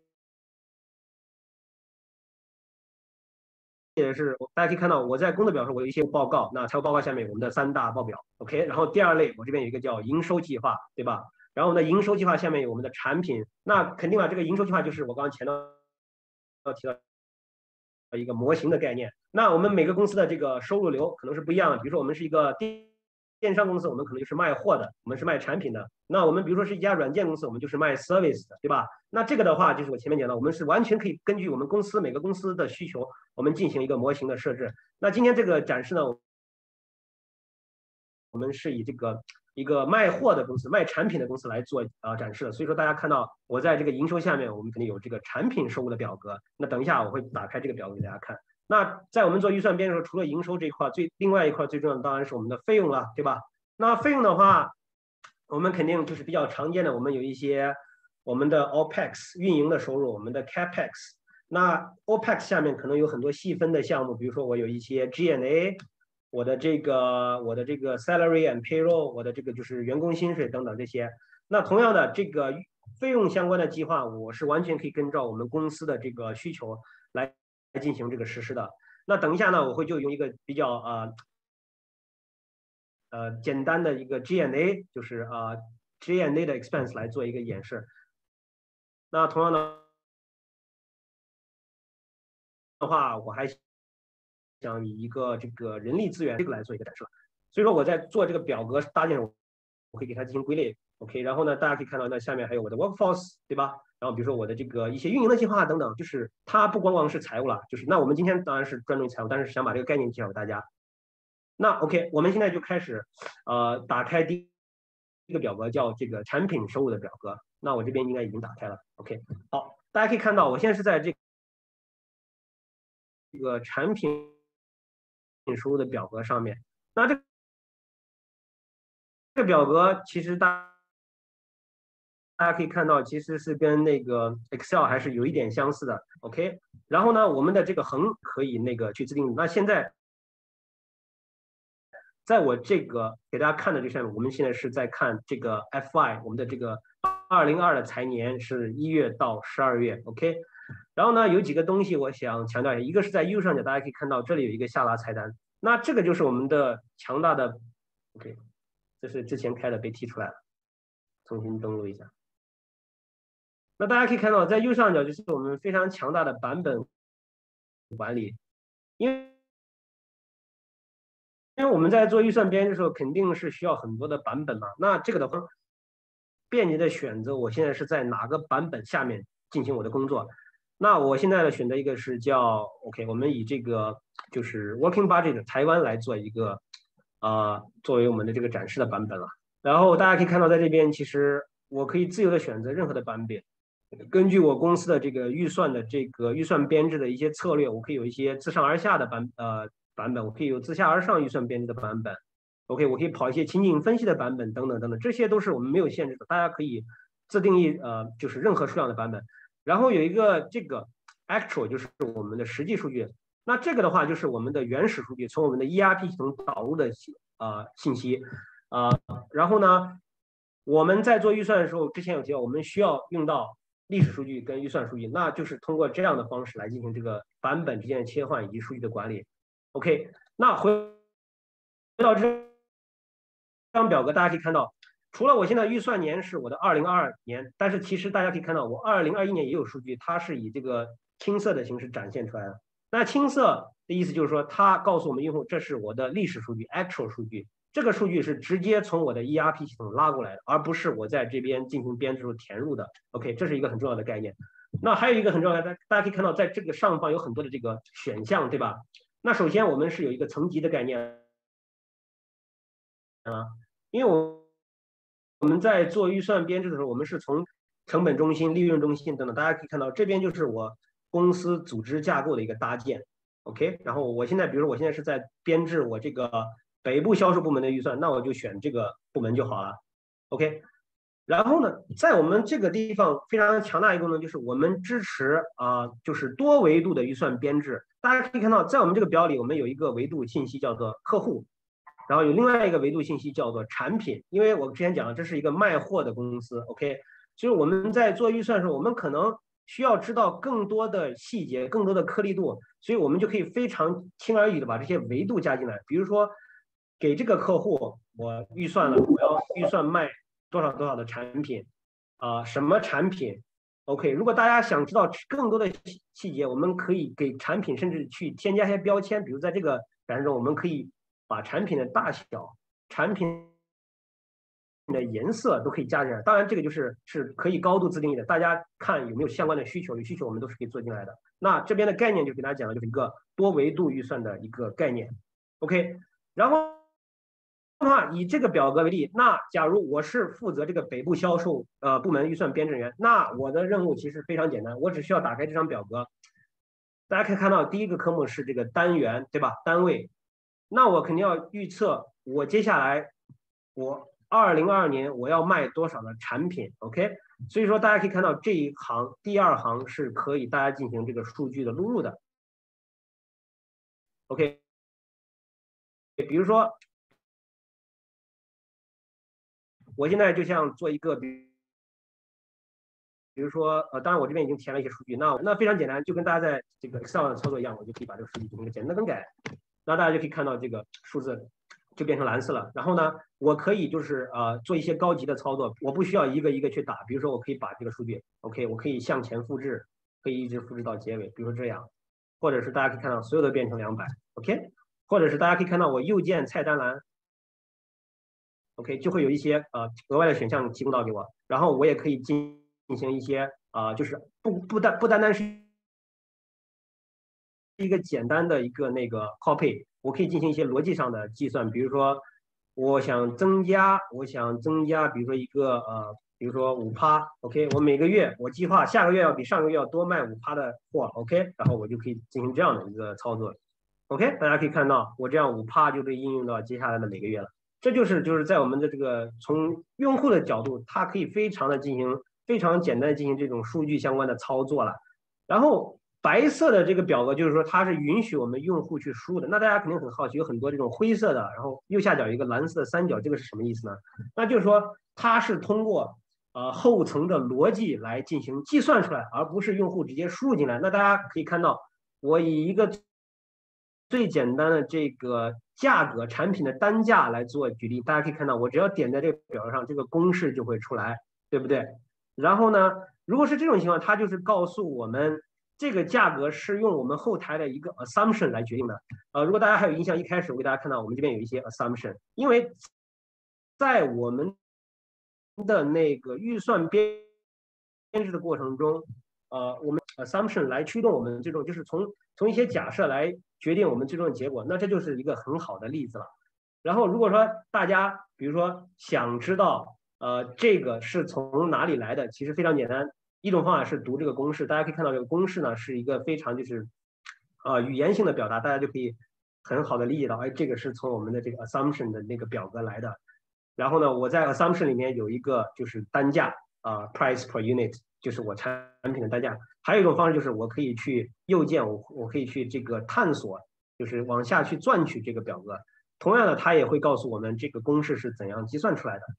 也是大家可以看到，我在工作表上我有一些报告，那财务报告下面有我们的三大报表 ，OK。然后第二类我这边有一个叫营收计划，对吧？然后呢，营收计划下面有我们的产品，那肯定啊，这个营收计划就是我刚刚前头提到一个模型的概念。那我们每个公司的这个收入流可能是不一样的，比如说我们是一个电商公司，我们可能就是卖货的，我们是卖产品的。那我们比如说是一家软件公司，我们就是卖 service 的，对吧？那这个的话，就是我前面讲的，我们是完全可以根据我们公司每个公司的需求，我们进行一个模型的设置。那今天这个展示呢，我们是以这个一个卖货的公司、卖产品的公司来做呃展示的。所以说大家看到我在这个营收下面，我们肯定有这个产品收入的表格。那等一下我会打开这个表格给大家看。那在我们做预算编的时候，除了营收这一块，最另外一块最重要的当然是我们的费用了，对吧？那费用的话，我们肯定就是比较常见的，我们有一些我们的 O P E X 运营的收入，我们的 Capex。那 O P E X 下面可能有很多细分的项目，比如说我有一些 G and A， 我的这个我的这个 Salary and Payroll， 我的这个就是员工薪水等等这些。那同样的这个费用相关的计划，我是完全可以根照我们公司的这个需求来来进行这个实施的。那等一下呢，我会就用一个比较呃呃简单的一个 G and A， 就是呃 G and A 的 expense 来做一个演示。那同样的的话，我还想以一个这个人力资源这个来做一个展示。所以说我在做这个表格搭建，我可以给它进行归类 ，OK。然后呢，大家可以看到那下面还有我的 workforce， 对吧？然后比如说我的这个一些运营的计划等等，就是它不光光是财务了，就是那我们今天当然是专注于财务，但是想把这个概念介绍给大家。那 OK， 我们现在就开始呃打开第一个表格，叫这个产品收入的表格。那我这边应该已经打开了 ，OK。好，大家可以看到我现在是在这这个产品收入的表格上面。那这这个表格其实大大家可以看到，其实是跟那个 Excel 还是有一点相似的 ，OK。然后呢，我们的这个横可以那个去自定义。那现在，在我这个给大家看的这上面，我们现在是在看这个 F Y， 我们的这个二零二的财年是一月到十二月 ，OK。然后呢，有几个东西我想强调一下，一个是在右上角，大家可以看到这里有一个下拉菜单，那这个就是我们的强大的 ，OK， 这是之前开的被踢出来了，重新登录一下。那大家可以看到，在右上角就是我们非常强大的版本管理，因为因为我们在做预算编的时候，肯定是需要很多的版本嘛。那这个的话，便捷的选择，我现在是在哪个版本下面进行我的工作？那我现在的选择一个是叫 OK， 我们以这个就是 Working Budget 台湾来做一个呃作为我们的这个展示的版本了。然后大家可以看到，在这边其实我可以自由的选择任何的版本。根据我公司的这个预算的这个预算编制的一些策略，我可以有一些自上而下的版呃版本，我可以有自下而上预算编制的版本 ，OK， 我可以跑一些情景分析的版本等等等等，这些都是我们没有限制的，大家可以自定义呃就是任何数量的版本。然后有一个这个 actual 就是我们的实际数据，那这个的话就是我们的原始数据，从我们的 E R P 系统导入的呃信息啊、呃，然后呢我们在做预算的时候，之前有提到我们需要用到历史数据跟预算数据，那就是通过这样的方式来进行这个版本之间的切换以及数据的管理。OK， 那回到这张表格，大家可以看到，除了我现在预算年是我的二零二二年，但是其实大家可以看到，我二零二一年也有数据，它是以这个青色的形式展现出来的。那青色的意思就是说，它告诉我们用户这是我的历史数据 actual 数据， 这个数据是直接从我的 E R P 系统拉过来的，而不是我在这边进行编制时填入的。OK， 这是一个很重要的概念。那还有一个很重要的，大家可以看到，在这个上方有很多的这个选项，对吧？那首先我们是有一个层级的概念啊，因为我我们在做预算编制的时候，我们是从成本中心、利润中心等等，大家可以看到这边就是我公司组织架构的一个搭建。OK， 然后我现在，比如说我现在是在编制我这个北部销售部门的预算，那我就选这个部门就好了。OK， 然后呢，在我们这个地方非常强大一个功能就是我们支持啊、呃，就是多维度的预算编制。大家可以看到，在我们这个表里，我们有一个维度信息叫做客户，然后有另外一个维度信息叫做产品。因为我之前讲了，这是一个卖货的公司。OK， 就是我们在做预算的时候，我们可能需要知道更多的细节、更多的颗粒度，所以我们就可以非常轻而易举的把这些维度加进来。比如说，给这个客户我预算了，我要预算卖多少多少的产品，啊、呃，什么产品 ？OK， 如果大家想知道更多的细节，我们可以给产品甚至去添加一些标签，比如在这个表格中，我们可以把产品的大小、产品的颜色都可以加进来。当然，这个就是是可以高度自定义的，大家看有没有相关的需求，有需求我们都是可以做进来的。那这边的概念就给大家讲了，就是一个多维度预算的一个概念。OK， 然后。的话，以这个表格为例，那假如我是负责这个北部销售呃部门预算编制员，那我的任务其实非常简单，我只需要打开这张表格，大家可以看到第一个科目是这个单元，对吧？单位，那我肯定要预测我接下来我二零二二年我要卖多少的产品 ，OK？ 所以说大家可以看到这一行第二行是可以大家进行这个数据的录入的 ，OK？ 比如说。我现在就像做一个，比比如说，呃，当然我这边已经填了一些数据，那那非常简单，就跟大家在这个 Excel 的操作一样，我就可以把这个数据进行一个简单的更改，那大家就可以看到这个数字就变成蓝色了。然后呢，我可以就是呃做一些高级的操作，我不需要一个一个去打，比如说我可以把这个数据 ，OK， 我可以向前复制，可以一直复制到结尾，比如说这样，或者是大家可以看到所有的变成两百 ，OK， 或者是大家可以看到我右键菜单栏。OK， 就会有一些呃额外的选项提供到给我，然后我也可以进行一些啊、呃，就是不不单不单单是一个简单的一个那个 copy， 我可以进行一些逻辑上的计算，比如说我想增加，我想增加，比如说一个呃，比如说五趴 ，OK， 我每个月我计划下个月要比上个月要多卖五趴的货 ，OK， 然后我就可以进行这样的一个操作 ，OK， 大家可以看到我这样五趴就被应用到接下来的每个月了。这就是就是在我们的这个从用户的角度，它可以非常的进行非常简单的进行这种数据相关的操作了。然后白色的这个表格就是说它是允许我们用户去输入的。那大家肯定很好奇，有很多这种灰色的，然后右下角有一个蓝色的三角，这个是什么意思呢？那就是说它是通过呃后层的逻辑来进行计算出来，而不是用户直接输入进来。那大家可以看到，我以一个最简单的这个价格产品的单价来做举例，大家可以看到，我只要点在这个表格上，这个公式就会出来，对不对？然后呢，如果是这种情况，它就是告诉我们这个价格是用我们后台的一个 assumption 来决定的。呃，如果大家还有印象，一开始我给大家看到，我们这边有一些 assumption， 因为在我们的那个预算编编制的过程中，呃，我们 assumption 来驱动我们最终就是从从一些假设来决定我们最终的结果，那这就是一个很好的例子了。然后如果说大家比如说想知道呃这个是从哪里来的，其实非常简单，一种方法是读这个公式，大家可以看到这个公式呢是一个非常就是呃语言性的表达，大家就可以很好的理解到，哎，这个是从我们的这个 assumption 的那个表格来的。然后呢，我在 assumption 里面有一个就是单价啊、呃、price per unit， 就是我产品的单价。还有一种方式就是我可以去右键，我我可以去这个探索，就是往下去钻取这个表格。同样的，它也会告诉我们这个公式是怎样计算出来的。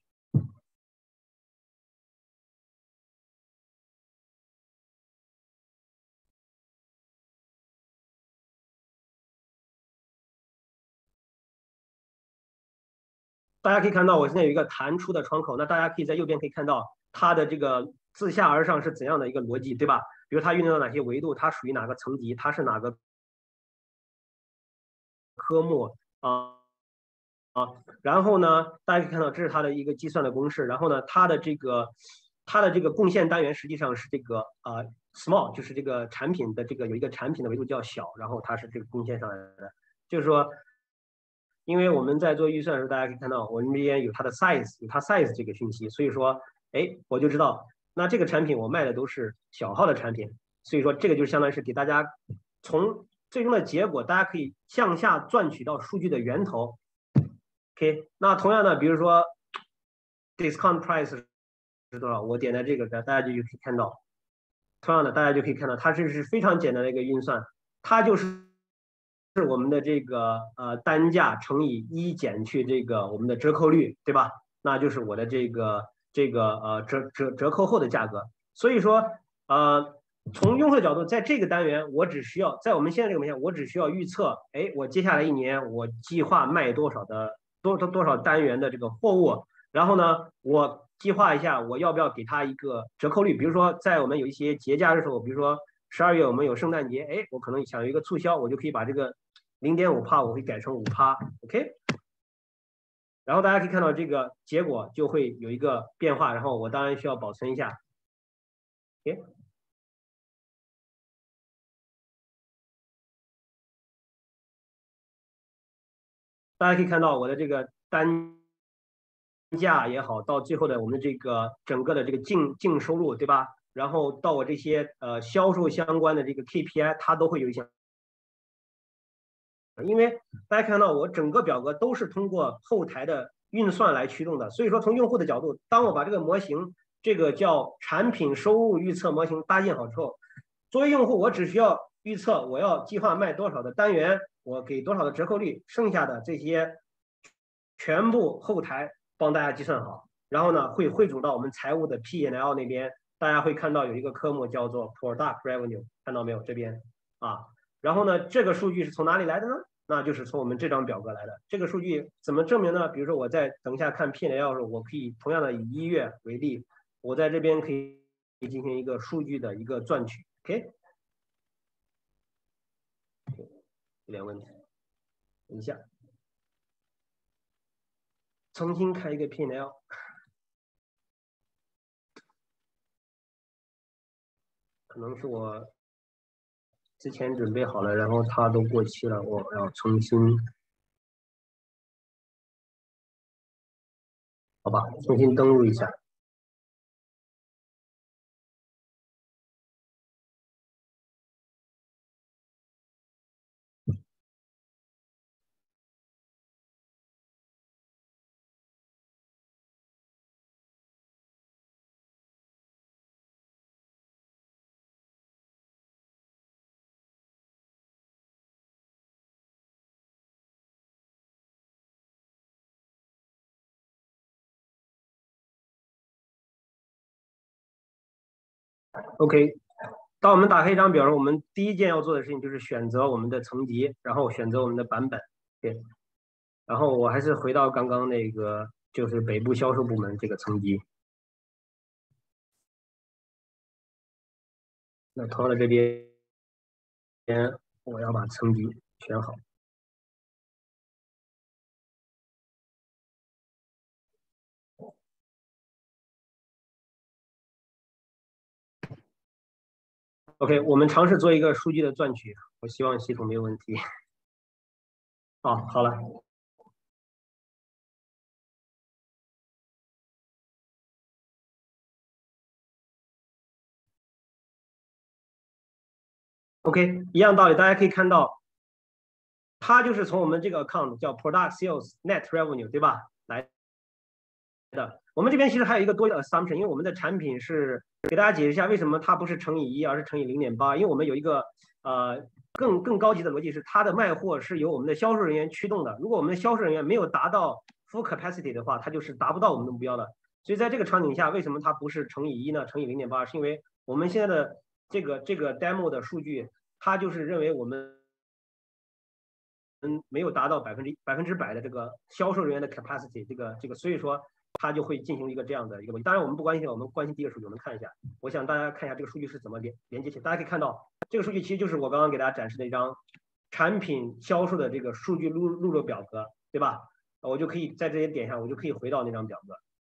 大家可以看到，我现在有一个弹出的窗口，那大家可以在右边可以看到它的这个自下而上是怎样的一个逻辑，对吧？比如它运用到哪些维度，它属于哪个层级，它是哪个科目啊、呃？ 然后呢，大家可以看到这是它的一个计算的公式，然后呢，它的这个它的这个贡献单元实际上是这个呃 small， 就是这个产品的这个有一个产品的维度叫小，然后它是这个贡献上来的，就是说。因为我们在做预算的时候，大家可以看到我们这边有它的 size， 有它 size 这个信息，所以说，哎，我就知道，那这个产品我卖的都是小号的产品，所以说这个就相当于是给大家从最终的结果，大家可以向下赚取到数据的源头。OK， 那同样的，比如说 discount price 是多少，我点在这个，大家就可以看到，同样的，大家就可以看到，它这是非常简单的一个运算，它就是。是我们的这个呃单价乘以一减去这个我们的折扣率，对吧？那就是我的这个这个呃折折折扣后的价格。所以说呃从用户的角度，在这个单元我只需要在我们现在这个文献，我只需要预测，哎，我接下来一年我计划卖多少的多多多少单元的这个货物，然后呢，我计划一下我要不要给它一个折扣率，比如说在我们有一些节假日的时候，比如说十二月我们有圣诞节，哎，我可能想有一个促销，我就可以把这个零点五帕我会改成五帕 ，OK。然后大家可以看到这个结果就会有一个变化，然后我当然需要保存一下 ，OK。大家可以看到我的这个单价也好，到最后的我们这个整个的这个净净收入，对吧？然后到我这些呃销售相关的这个 K P I， 它都会有一些。因为大家看到我整个表格都是通过后台的运算来驱动的，所以说从用户的角度，当我把这个模型，这个叫产品收入预测模型搭建好之后，作为用户，我只需要预测我要计划卖多少的单元，我给多少的折扣率，剩下的这些全部后台帮大家计算好，然后呢会汇总到我们财务的 P and L 那边，大家会看到有一个科目叫做 Product Revenue， 看到没有？这边啊。然后呢，这个数据是从哪里来的呢？那就是从我们这张表格来的。这个数据怎么证明呢？比如说我在等一下看 P and L 的时候，我可以同样的以一月为例，我在这边可以进行一个数据的一个赚取。OK， 有点问题，等一下，重新开一个 P and L。可能是我之前准备好了，然后它都过期了，我要重新，好吧，重新登录一下。OK， 当我们打开一张表，我们第一件要做的事情就是选择我们的层级，然后选择我们的版本。对，然后我还是回到刚刚那个，就是北部销售部门这个层级。那同样的这边，我要把层级选好。OK， 我们尝试做一个数据的赚取，我希望系统没有问题。哦，好了。OK， 一样道理，大家可以看到，它就是从我们这个 account 叫 Product Sales Net Revenue， 对吧？来的。我们这边其实还有一个多的 assumption， 因为我们的产品是给大家解释一下为什么它不是乘以一，而是乘以 零点八， 因为我们有一个呃更更高级的逻辑是，它的卖货是由我们的销售人员驱动的。如果我们的销售人员没有达到 full capacity 的话，它就是达不到我们的目标的。所以在这个场景下，为什么它不是乘以一呢？乘以 零点八， 是因为我们现在的这个这个 demo 的数据，它就是认为我们没有达到百分之百分之百的这个销售人员的 capacity， 这个这个，所以说它就会进行一个这样的一个问题。当然我们不关心，我们关心第一个数据，我们看一下。我想大家看一下这个数据是怎么连连接起来。大家可以看到，这个数据其实就是我刚刚给大家展示的一张产品销售的这个数据录录入表格，对吧？ 我就可以在这些点上，我就可以回到那张表格。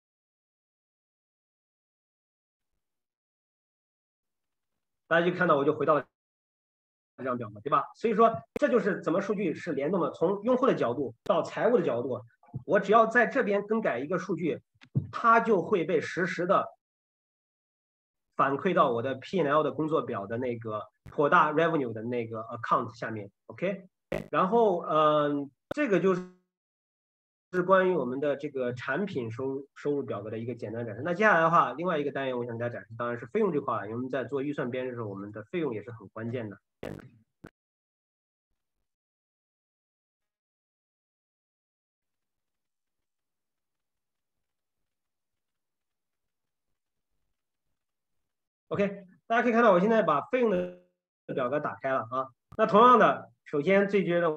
大家就看到我就回到了这张表格，对吧？所以说这就是怎么数据是联动的，从用户的角度到财务的角度，我只要在这边更改一个数据，它就会被实时的反馈到我的 P and L 的工作表的那个扩大 revenue 的那个 account 下面 ，OK。然后嗯、呃，这个就是是关于我们的这个产品收收入表格的一个简单展示。那接下来的话，另外一个单元我想给大家展示，当然是费用这块，因为我们在做预算编制的时候，我们的费用也是很关键的。OK， 大家可以看到我现在把费用的表格打开了啊。那同样的，首先最觉得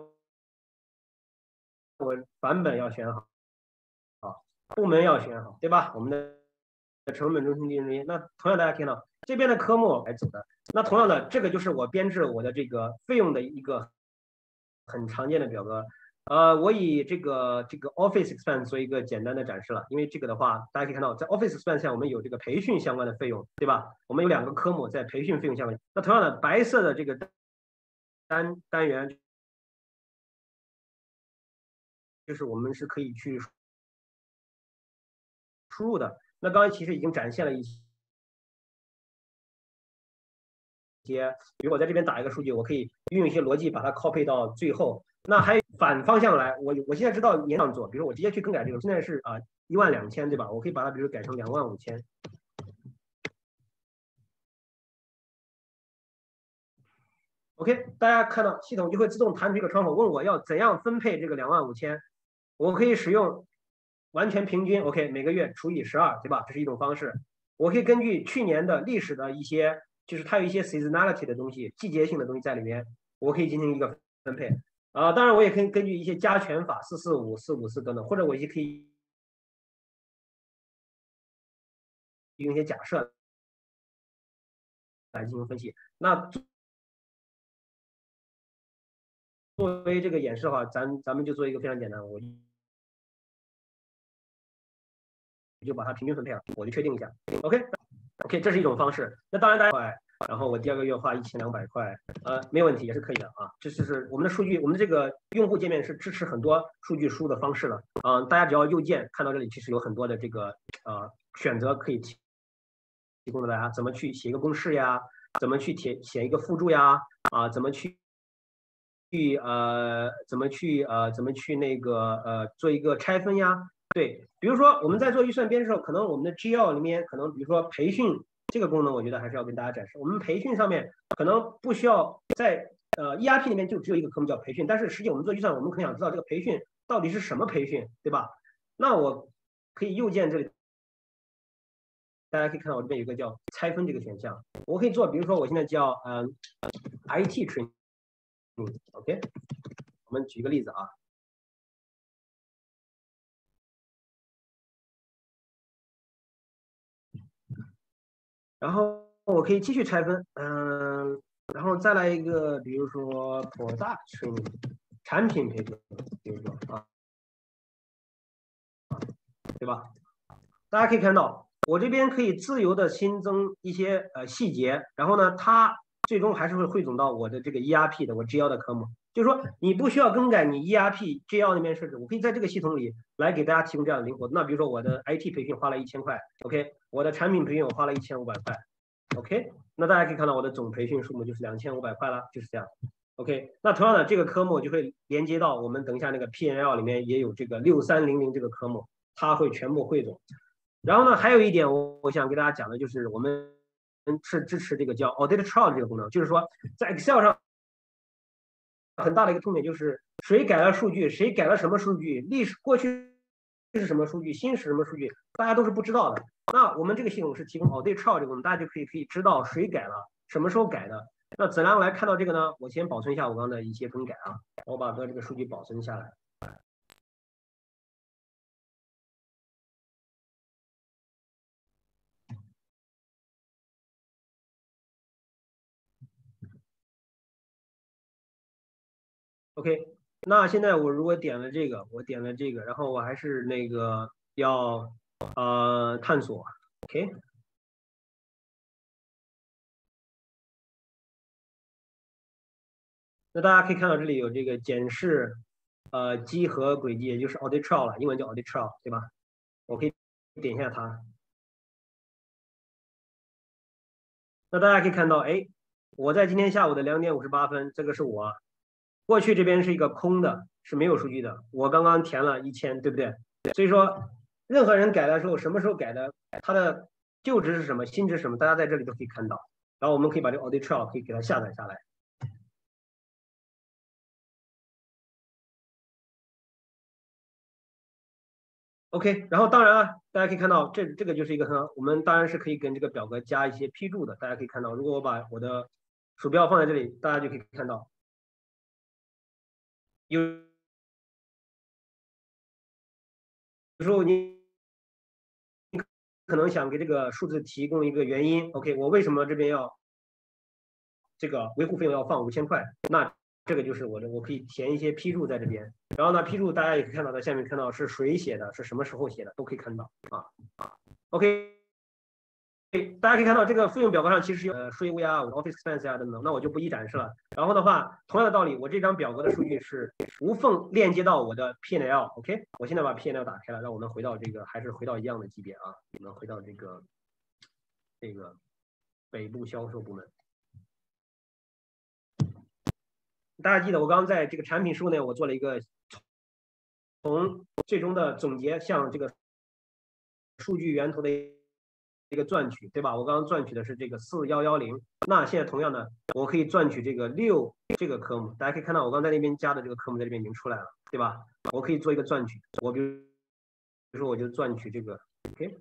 我版本要选好，啊，部门要选好，对吧？我们的成本中心利润中心。那同样大家看到这边的科目来走的。那同样的，这个就是我编制我的这个费用的一个很常见的表格。呃，我以这个这个 Office Expense 做一个简单的展示了，因为这个的话，大家可以看到，在 Office Expense 下，我们有这个培训相关的费用，对吧？我们有两个科目在培训费用相关。那同样的，白色的这个单单元，就是我们是可以去输入的。那刚才其实已经展现了一些，比如我在这边打一个数据，我可以运用一些逻辑把它 copy 到最后。那还有反方向来，我我现在知道年上做，比如我直接去更改这个，现在是啊一万两千，对吧？我可以把它比如改成两万五千。OK， 大家看到系统就会自动弹出一个窗口，问我要怎样分配这个两万五千。我可以使用完全平均 ，OK， 每个月除以十二，对吧？这是一种方式。我可以根据去年的历史的一些，就是它有一些 seasonality 的东西，季节性的东西在里面，我可以进行一个分配。啊，当然我也可以根据一些加权法四四五、四五四等等，或者我也可以用一些假设来进行分析。那作为这个演示的话，咱咱们就做一个非常简单，我就把它平均分配了，我就确定一下 ，OK OK， 这是一种方式。那当然大家，然后我第二个月花一千两百块，呃，没有问题，也是可以的啊。这就是我们的数据，我们的这个用户界面是支持很多数据输入的方式的啊、呃。大家只要右键看到这里，其实有很多的这个呃选择可以提提供给大家，怎么去写一个公式呀，怎么去写写一个附注呀，啊、呃，怎么去去呃怎么去呃怎么去那个呃做一个拆分呀。对，比如说我们在做预算编制的时候，可能我们的 G L 里面可能比如说培训这个功能，我觉得还是要跟大家展示。我们培训上面可能不需要在呃 E R P 里面就只有一个科目叫培训，但是实际我们做预算，我们可能想知道这个培训到底是什么培训，对吧？那我可以右键这里，大家可以看到我这边有一个叫拆分这个选项，我可以做，比如说我现在叫嗯、呃、I T training，OK， 我们举个例子啊。然后我可以继续拆分，嗯，然后再来一个，比如说 product training 产品培训，比如说啊，对吧？大家可以看到，我这边可以自由的新增一些呃细节，然后呢，它最终还是会汇总到我的这个 E R P 的我 G L 的科目。就是说，你不需要更改你 E R P G L 那边设置，我可以在这个系统里来给大家提供这样的灵活。那比如说我的 I T 培训花了一千块 ，OK， 我的产品培训我花了一千五百块。OK， 那大家可以看到我的总培训数目就是两千五百块了，就是这样。OK， 那同样的这个科目就会连接到我们等一下那个 P and L 里面也有这个六三零零这个科目，它会全部汇总。然后呢，还有一点我我想给大家讲的就是我们是支持这个叫 Audit Trail 这个功能，就是说在 Excel 上很大的一个痛点就是谁改了数据，谁改了什么数据，历史过去是什么数据，新是什么数据，大家都是不知道的。那我们这个系统是提供 audit trail 这个功能，大家就可以可以知道谁改了，什么时候改的。那怎样来看到这个呢？我先保存一下我刚才的一些更改啊，我把这个数据保存下来。OK， 那现在我如果点了这个，我点了这个，然后我还是那个要呃探索 ，OK。那大家可以看到这里有这个检视呃集合轨迹，也就是 audit trail 了，英文叫 audit trail， 对吧？我可以点一下它。那大家可以看到，哎，我在今天下午的两点五十八分，这个是我过去这边是一个空的，是没有数据的。我刚刚填了一千，对不对？所以说，任何人改的时候，什么时候改的，它的旧值是什么，新值是什么，大家在这里都可以看到。然后我们可以把这个 audit trail 可以给它下载下来。OK，然后当然啊，大家可以看到这这个就是一个很，我们当然是可以跟这个表格加一些批注的。大家可以看到，如果我把我的鼠标放在这里，大家就可以看到有有时候你可能想给这个数字提供一个原因。OK，我为什么这边要这个维护费用要放五千块？那这个就是我的，我可以填一些批注在这边。然后呢，批注大家也可以看到，在下面看到是谁写的，是什么时候写的，都可以看到啊。OK。大家可以看到这个费用表格上其实有呃税务呀、office expense 呀等等，那我就不一展示了。然后的话，同样的道理，我这张表格的数据是无缝链接到我的 P and L。OK， 我现在把 P and L 打开了，让我们回到这个还是回到一样的级别啊，我们回到这个这个北部销售部门。大家记得我刚刚在这个产品书呢，我做了一个从最终的总结向这个数据源头的一个赚取，对吧？我刚刚赚取的是这个四一一零，那现在同样的，我可以赚取这个六这个科目。大家可以看到，我刚在那边加的这个科目在这边已经出来了，对吧？我可以做一个赚取，我比如比如说我就赚取这个 ，OK。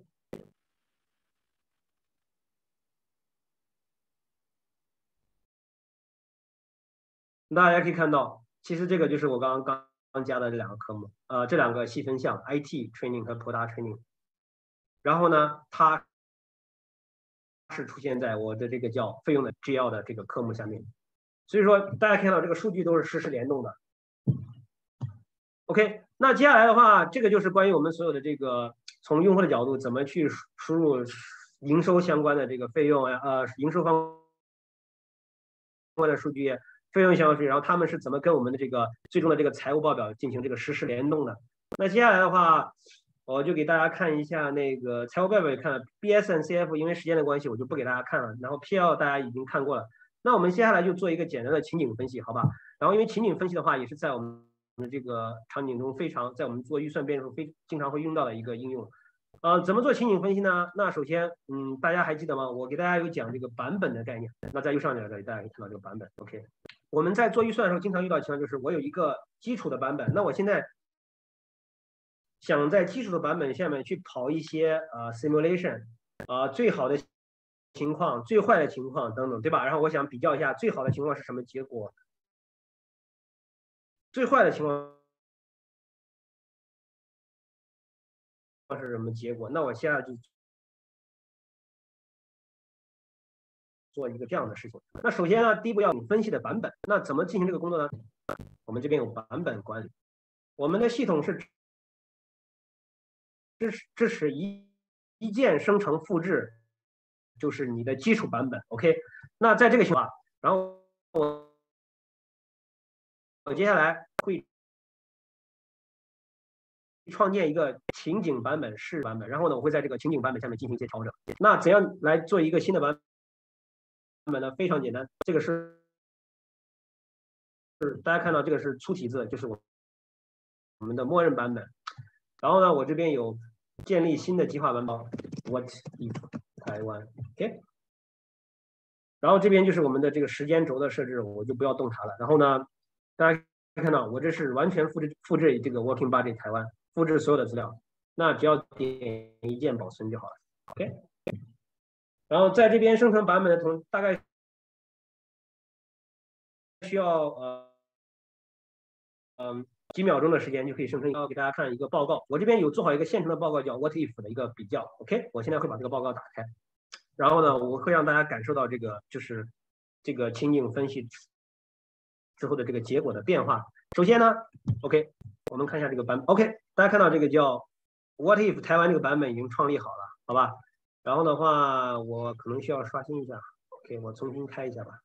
大家可以看到，其实这个就是我刚刚刚刚加的这两个科目，呃，这两个细分项 I T training 和 Product training。然后呢，它是出现在我的这个叫费用的 G L 的这个科目下面。所以说，大家看到这个数据都是实时联动的。OK， 那接下来的话，这个就是关于我们所有的这个从用户的角度怎么去输入营收相关的这个费用呀，呃，营收方面的数据。费用相关数据，然后他们是怎么跟我们的这个最终的这个财务报表进行这个实时联动的？那接下来的话，我就给大家看一下那个财务报表，也看了 B S 和 C F， 因为时间的关系，我就不给大家看了。然后 P L 大家已经看过了，那我们接下来就做一个简单的情景分析，好吧？然后因为情景分析的话，也是在我们的这个场景中非常，在我们做预算编程非经常会用到的一个应用。呃，怎么做情景分析呢？那首先，嗯，大家还记得吗？我给大家有讲这个版本的概念。那在右上角这里，大家可以看到这个版本。OK。我们在做预算的时候，经常遇到的情况就是，我有一个基础的版本，那我现在想在基础的版本下面去跑一些呃 simulation， 啊、呃、最好的情况、最坏的情况等等，对吧？然后我想比较一下最好的情况是什么结果，最坏的情况是什么结果？那我现在就做一个这样的事情。那首先呢，第一步要你分析的版本，那怎么进行这个工作呢？我们这边有版本管理，我们的系统是支持支持一一键生成复制，就是你的基础版本。OK， 那在这个情况，然后我我接下来会创建一个情景版本是版本，然后呢，我会在这个情景版本下面进行一些调整。那怎样来做一个新的版本呢？非常简单，这个是是大家看到这个是粗体字，就是我我们的默认版本。然后呢，我这边有建立新的计划文档 ，What if 台湾 ，OK。然后这边就是我们的这个时间轴的设置，我就不要动它了。然后呢，大家看到我这是完全复制复制这个 Working Budget 台湾，复制所有的资料，那只要点一键保存就好了 ，OK。然后在这边生成版本的同大概需要呃嗯。几秒钟的时间就可以生成。要给大家看一个报告，我这边有做好一个现成的报告，叫 What if 的一个比较。OK， 我现在会把这个报告打开，然后呢，我会让大家感受到这个就是这个情景分析之后的这个结果的变化。 首先呢 ，OK， 我们看一下这个版本 ，OK， 大家看到这个叫 What if 台湾这个版本已经创立好了，好吧？然后的话，我可能需要刷新一下 ，OK， 我重新开一下吧，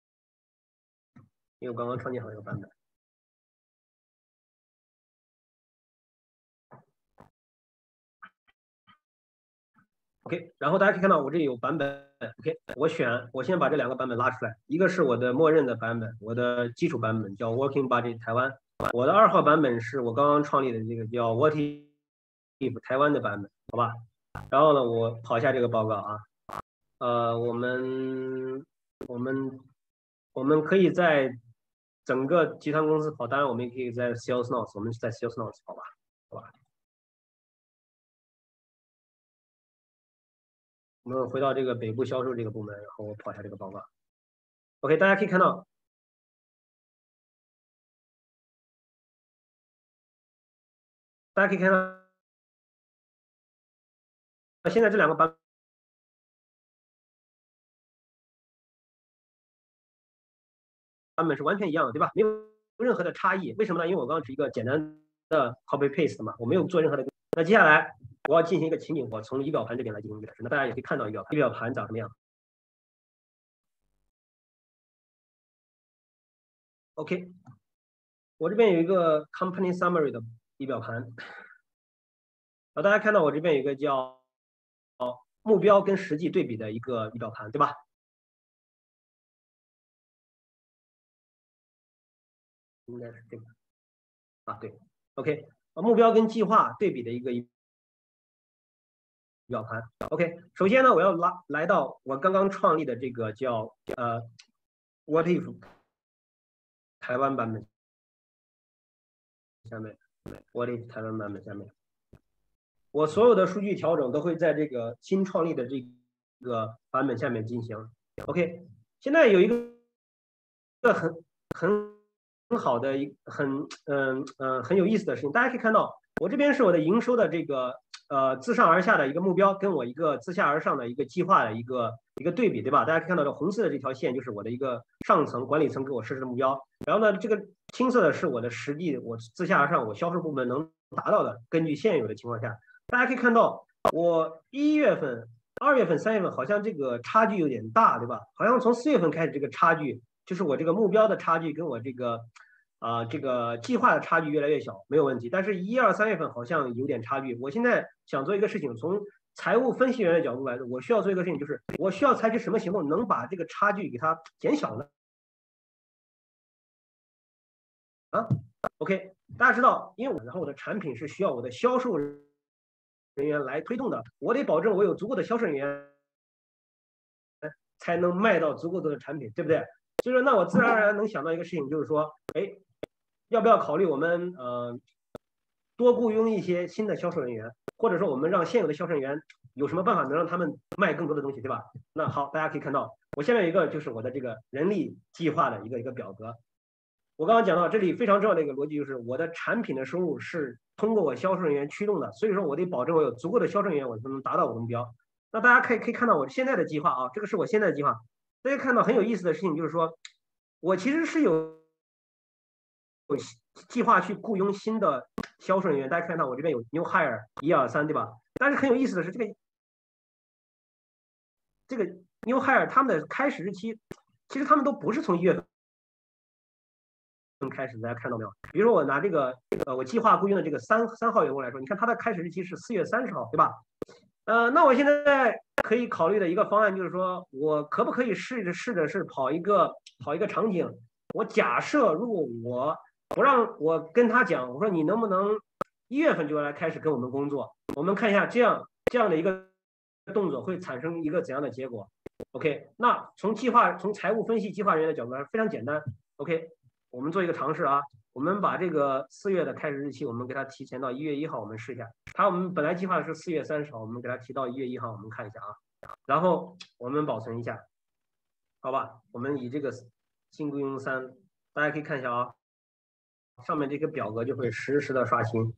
因为我刚刚创建好这个版本。OK， 然后大家可以看到我这里有版本 ，OK， 我选，我先把这两个版本拉出来，一个是我的默认的版本，我的基础版本叫 Working Budget 台湾，我的二号版本是我刚刚创立的这个叫 What if 台湾的版本，好吧？然后呢，我跑一下这个报告啊，呃，我们我们我们可以在整个集团公司跑，当然我们也可以在 Sales Notes， 我们是在 Sales Notes 跑吧，好吧？我们回到这个北部销售这个部门，然后我跑一下这个报告。OK， 大家可以看到，大家可以看到，现在这两个版版本是完全一样的，对吧？没有任何的差异。为什么呢？因为我刚刚是一个简单的 copy paste 嘛，我没有做任何的。那接下来我要进行一个情景，我从仪表盘这边来进行一个展示。那大家也可以看到仪表盘，仪表盘长什么样。OK， 我这边有一个 company summary 的仪表盘，啊，大家看到我这边有一个叫目标跟实际对比的一个仪表盘，对吧？应该是这个啊，对 ，OK， 目标跟计划对比的一个仪表盘。OK， 首先呢，我要拉来到我刚刚创立的这个叫呃 What if 台湾版本下面 ，What if 台湾版本下面，我所有的数据调整都会在这个新创立的这个版本下面进行。OK， 现在有一个很很很好的一很嗯嗯很有意思的事情，大家可以看到，我这边是我的营收的这个呃自上而下的一个目标，跟我一个自下而上的一个计划的一个一个对比，对吧？大家可以看到这红色的这条线就是我的一个上层管理层给我设置的目标，然后呢，这个青色的是我的实际我自下而上我销售部门能达到的，根据现有的情况下，大家可以看到我一月份、二月份、三月份好像这个差距有点大，对吧？好像从四月份开始这个差距。就是我这个目标的差距跟我这个啊、呃、这个计划的差距越来越小，没有问题。但是，一二三月份好像有点差距。我现在想做一个事情，从财务分析员的角度来说，我需要做一个事情，就是我需要采取什么行动能把这个差距给它减小呢？啊 ，OK， 大家知道，因为我然后我的产品是需要我的销售人员来推动的，我得保证我有足够的销售人员才能卖到足够多的产品，对不对？所以说，那我自然而然能想到一个事情，就是说，哎，要不要考虑我们呃多雇佣一些新的销售人员，或者说我们让现有的销售人员有什么办法能让他们卖更多的东西，对吧？那好，大家可以看到，我下面有一个就是我的这个人力计划的一个一个表格。我刚刚讲到这里非常重要的一个逻辑就是，我的产品的收入是通过我销售人员驱动的，所以说我得保证我有足够的销售人员，我才能达到我的目标。那大家可以可以看到我现在的计划啊，这个是我现在的计划。大家看到很有意思的事情就是说，我其实是有有计划去雇佣新的销售人员。大家看到我这边有 new hire 一二三，对吧？但是很有意思的是，这个这个 new hire 他们的开始日期，其实他们都不是从一月份开始，大家看到没有？比如说我拿这个呃我计划雇佣的这个三三号员工来说，你看他的开始日期是四月三十号，对吧？呃，那我现在可以考虑的一个方案就是说，我可不可以试着试着是跑一个跑一个场景？我假设如果我我让我跟他讲，我说你能不能一月份就来开始跟我们工作？我们看一下这样这样的一个动作会产生一个怎样的结果 ？OK， 那从计划从财务分析计划人员的角度来说非常简单。OK， 我们做一个尝试啊。我们把这个四月的开始日期，我们给它提前到一月一号，我们试一下。它我们本来计划是四月三十号，我们给它提到一月一号，我们看一下啊。然后我们保存一下，好吧？我们以这个新雇佣三，大家可以看一下啊，上面这个表格就会实时的刷新。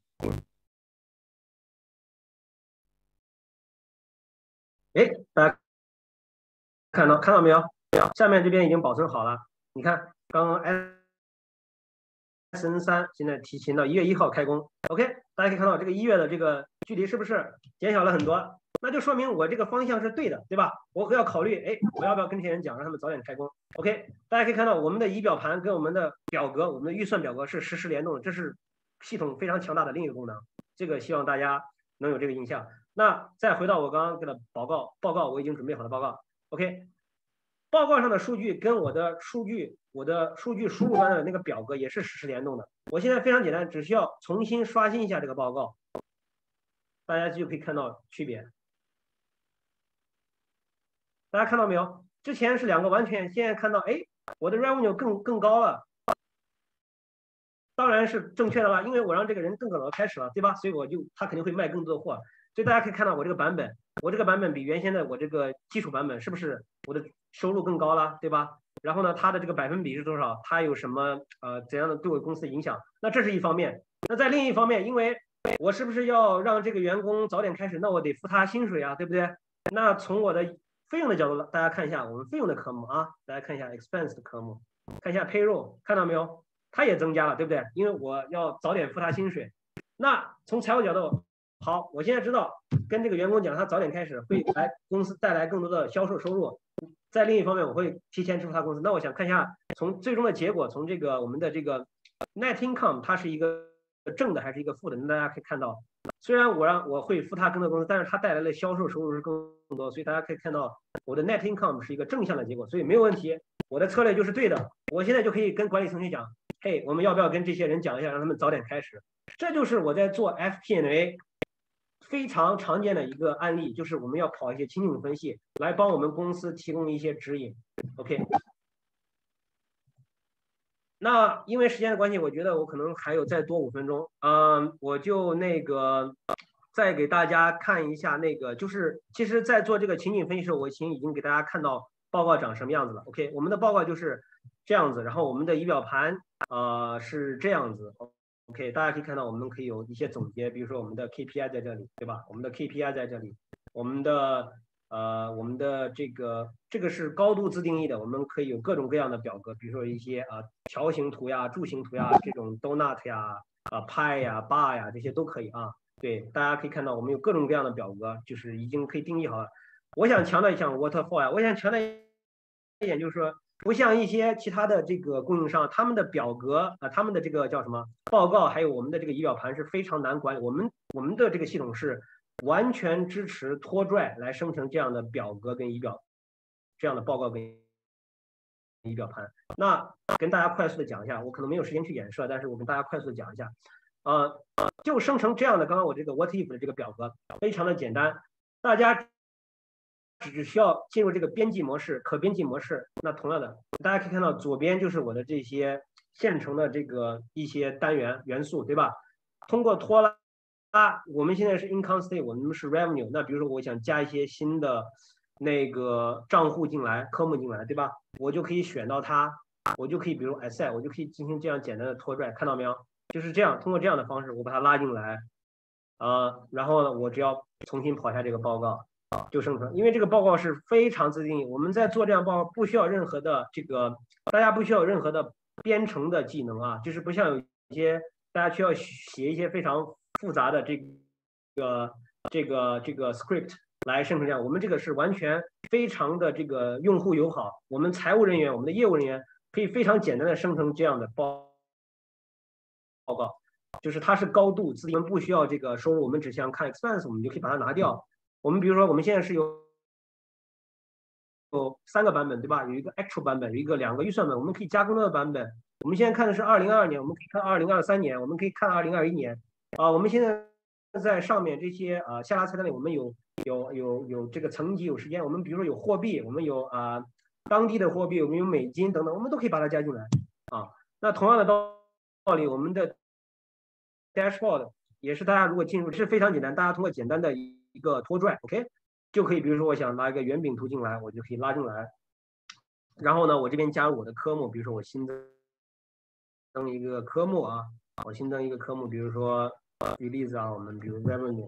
哎，大家看到看到没有？下面这边已经保存好了。你看，刚刚 N 三现在提前到一月一号开工 ，OK， 大家可以看到这个一月的这个距离是不是减小了很多？那就说明我这个方向是对的，对吧？我要考虑，哎，我要不要跟这些人讲，让他们早点开工 ？OK， 大家可以看到我们的仪表盘跟我们的表格，我们的预算表格是实时联动的，这是系统非常强大的另一个功能。这个希望大家能有这个印象。那再回到我刚刚给的报告，报告我已经准备好了报告 ，OK。报告上的数据跟我的数据，我的数据输入端的那个表格也是实时联动的。我现在非常简单，只需要重新刷新一下这个报告，大家就可以看到区别。大家看到没有？之前是两个完全，现在看到，哎，我的 revenue 更更高了。当然是正确的了，因为我让这个人更早的开始了，对吧？所以我就他肯定会卖更多的货。所以大家可以看到我这个版本，我这个版本比原先的我这个基础版本是不是我的收入更高了，对吧？然后呢，它的这个百分比是多少？它有什么呃怎样的对我公司的影响？那这是一方面。那在另一方面，因为我是不是要让这个员工早点开始？那我得付他薪水啊，对不对？那从我的费用的角度，大家看一下我们费用的科目啊，大家看一下 expense 的科目，看一下 payroll， 看到没有？它也增加了，对不对？因为我要早点付他薪水。那从财务角度，好，我现在知道跟这个员工讲，他早点开始会来公司带来更多的销售收入。在另一方面，我会提前支付他工资。那我想看一下，从最终的结果，从这个我们的这个 net income， 它是一个正的还是一个负的？那大家可以看到，虽然我让我会付他更多工资，但是他带来的销售收入是更多，所以大家可以看到我的 net income 是一个正向的结果，所以没有问题。我的策略就是对的，我现在就可以跟管理层去讲，嘿，我们要不要跟这些人讲一下，让他们早点开始？这就是我在做 F P and A 非常常见的一个案例，就是我们要跑一些情景分析，来帮我们公司提供一些指引。OK， 那因为时间的关系，我觉得我可能还有再多五分钟，嗯，我就那个再给大家看一下那个，就是其实，在做这个情景分析的时候，我已经已经给大家看到报告长什么样子了。OK， 我们的报告就是这样子，然后我们的仪表盘呃是这样子。OK， 大家可以看到，我们可以有一些总结，比如说我们的 K P I 在这里，对吧？我们的 K P I 在这里，我们的呃我们的这个这个是高度自定义的，我们可以有各种各样的表格，比如说一些啊、呃、条形图呀、柱形图呀、这种 donut 呀、啊、呃、派呀、bar 呀这些都可以啊。对，大家可以看到我们有各种各样的表格，就是已经可以定义好了。我想强调一下 waterfall 呀，我想强调一点就是说。不像一些其他的这个供应商，他们的表格啊、呃，他们的这个叫什么报告，还有我们的这个仪表盘是非常难管理。我们我们的这个系统是完全支持拖拽来生成这样的表格跟仪表，这样的报告跟仪表盘。那跟大家快速的讲一下，我可能没有时间去演示，但是我跟大家快速的讲一下，呃，就生成这样的刚刚我这个 what if 的这个表格，非常的简单，大家。只需要进入这个编辑模式，可编辑模式。那同样的，大家可以看到左边就是我的这些现成的这个一些单元元素，对吧？通过拖拉，我们现在是 income state， 我们是 revenue。那比如说我想加一些新的那个账户进来，科目进来，对吧？我就可以选到它，我就可以比如 asset， 我就可以进行这样简单的拖拽，看到没有？就是这样，通过这样的方式，我把它拉进来，啊、呃，然后呢，我只要重新跑一下这个报告。就生成，因为这个报告是非常自定义，我们在做这样报告不需要任何的这个，大家不需要任何的编程的技能啊，就是不像有一些大家需要写一些非常复杂的这个这个这个 script 来生成这样，我们这个是完全非常的这个用户友好，我们财务人员、我们的业务人员可以非常简单的生成这样的报报告，就是它是高度自定义，不需要这个收入，我们只想看 expense， 我们就可以把它拿掉。我们比如说，我们现在是有有三个版本，对吧？有一个 actual 版本，有一个两个预算本，我们可以加更多的版本。我们现在看的是二零二二年，我们可以看二零二三年，我们可以看二零二一年。啊、呃，我们现在在上面这些啊、呃、下拉菜单里，我们有有有有这个层级，有时间。我们比如说有货币，我们有啊、呃、当地的货币，我们有美金等等，我们都可以把它加进来啊。那同样的道理，我们的 dashboard 也是大家如果进入是非常简单，大家通过简单的一个拖拽 ，OK， 就可以，比如说我想拉一个圆饼图进来，我就可以拉进来。然后呢，我这边加入我的科目，比如说我新增一个科目啊，我新增一个科目，比如说举例子啊，我们比如 revenue，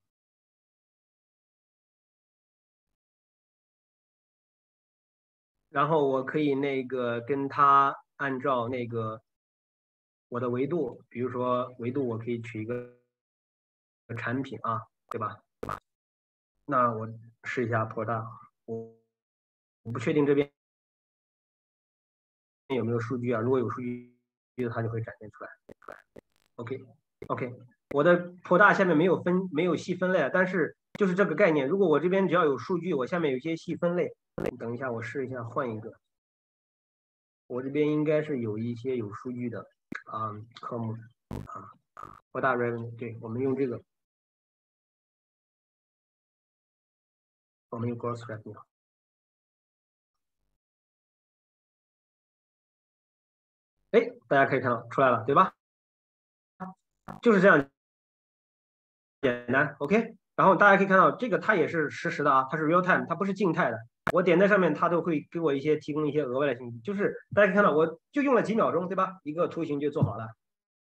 然然后我可以那个跟他按照那个我的维度，比如说维度我可以取一个产品啊，对吧？那我试一下 product， 我我不确定这边有没有数据啊，如果有数据，它就会展现出来。OK OK， 我的 product 下面没有分没有细分类，但是就是这个概念，如果我这边只要有数据，我下面有一些细分类。等一下，我试一下换一个。我这边应该是有一些有数据的啊科目啊 ，product revenue， 对，我们用这个，我们用 gross revenue。哎，大家可以看到出来了，对吧？就是这样简单 ，OK。然后大家可以看到，这个它也是实时的啊，它是 real time，它不是静态的。我点在上面，它都会给我一些提供一些额外的信息。就是大家可以看到，我就用了几秒钟，对吧？一个图形就做好了。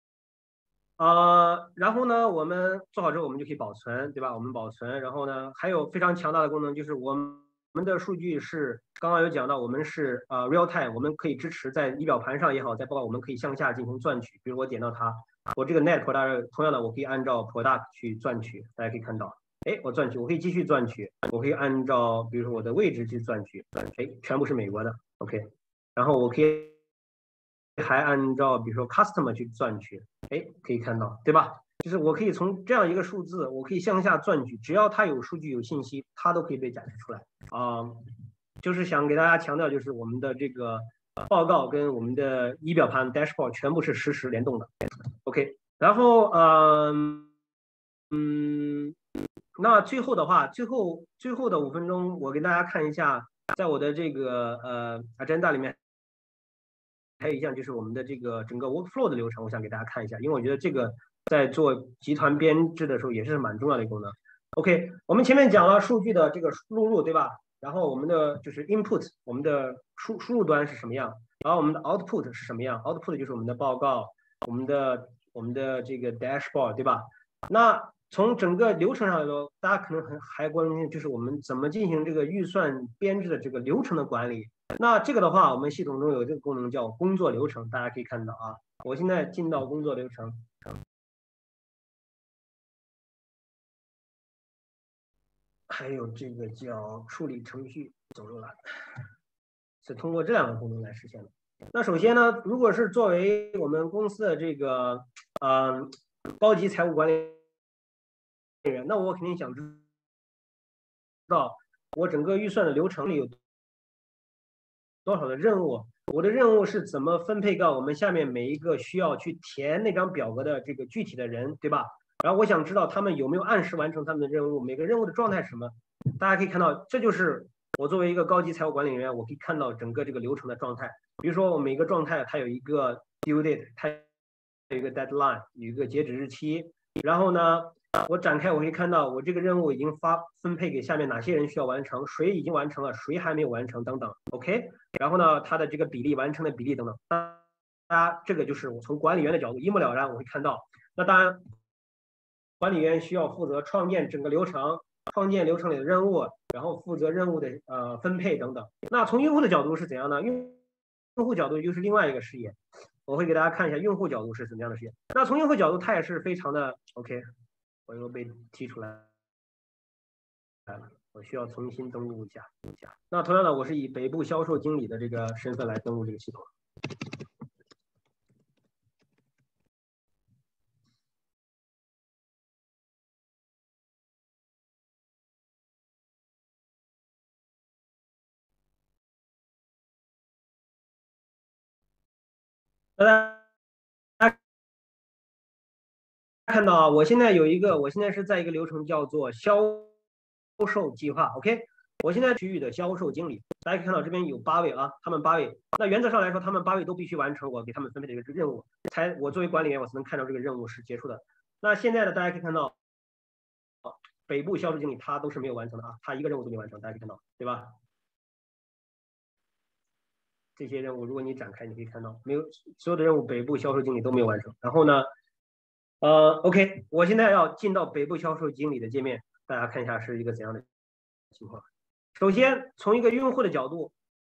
呃，然后呢，我们做好之后，我们就可以保存，对吧？我们保存，然后呢，还有非常强大的功能，就是我们的数据是刚刚有讲到，我们是呃 real time，我们可以支持在仪表盘上也好，在包括我们可以向下进行钻取。比如我点到它，我这个 net product， 同样的，我可以按照 product 去钻取，大家可以看到，哎，我钻取，我可以继续钻取，我可以按照比如说我的位置去钻取，哎，全部是美国的 ，OK， 然后我可以还按照比如说 customer 去钻取，哎，可以看到，对吧？就是我可以从这样一个数字，我可以向下钻取，只要它有数据有信息，它都可以被展示出来啊、呃。就是想给大家强调，就是我们的这个报告跟我们的仪表盘 dashboard 全部是实时联动的。OK， 然后嗯嗯，那最后的话，最后最后的五分钟，我给大家看一下，在我的这个呃 agenda 里面。还有一项就是我们的这个整个 workflow 的流程，我想给大家看一下，因为我觉得这个在做集团编制的时候也是蛮重要的一个功能。OK， 我们前面讲了数据的这个录入，对吧？然后我们的就是 input， 我们的输输入端是什么样，然后我们的 output 是什么样 ，output 就是我们的报告，我们的我们的这个 dashboard， 对吧？那从整个流程上来说，大家可能很还关心就是我们怎么进行这个预算编制的这个流程的管理。那这个的话，我们系统中有这个功能叫工作流程，大家可以看到啊。我现在进到工作流程，还有这个叫处理程序走入栏，是通过这两个功能来实现的。那首先呢，如果是作为我们公司的这个呃高级财务管理人员，那我肯定想知道我整个预算的流程里有多少的任务，我的任务是怎么分配到我们下面每一个需要去填那张表格的这个具体的人，对吧？然后我想知道他们有没有按时完成他们的任务，每个任务的状态是什么？大家可以看到，这就是我作为一个高级财务管理人员，我可以看到整个这个流程的状态。比如说，我每个状态它有一个 due date， 它有一个 deadline， 有一个截止日期。然后呢，我展开我可以看到我这个任务已经发分配给下面哪些人需要完成，谁已经完成了，谁还没有完成等等。OK， 然后呢，它的这个比例完成的比例等等。大家这个就是我从管理员的角度一目了然，我会看到。那当然。管理员需要负责创建整个流程，创建流程里的任务，然后负责任务的呃分配等等。那从用户的角度是怎样呢？用用户角度又是另外一个视野，我会给大家看一下用户角度是怎么样的视野。那从用户角度，它也是非常的 OK， 我又被踢出来了，我需要重新登录一下。那同样的，我是以北部销售经理的这个身份来登录这个系统。大家看到啊，我现在有一个，我现在是在一个流程叫做销售计划 ，OK， 我现在区域的销售经理，大家可以看到这边有八位啊，他们八位，那原则上来说，他们八位都必须完成我给他们分配的一个任务，才我作为管理员我才能看到这个任务是结束的。那现在呢，大家可以看到，北部销售经理他都是没有完成的啊，他一个任务都没完成，大家可以看到，对吧？这些任务如果你展开，你可以看到没有所有的任务北部销售经理都没有完成。然后呢，呃 ，OK， 我现在要进到北部销售经理的界面，大家看一下是一个怎样的情况。首先从一个用户的角度，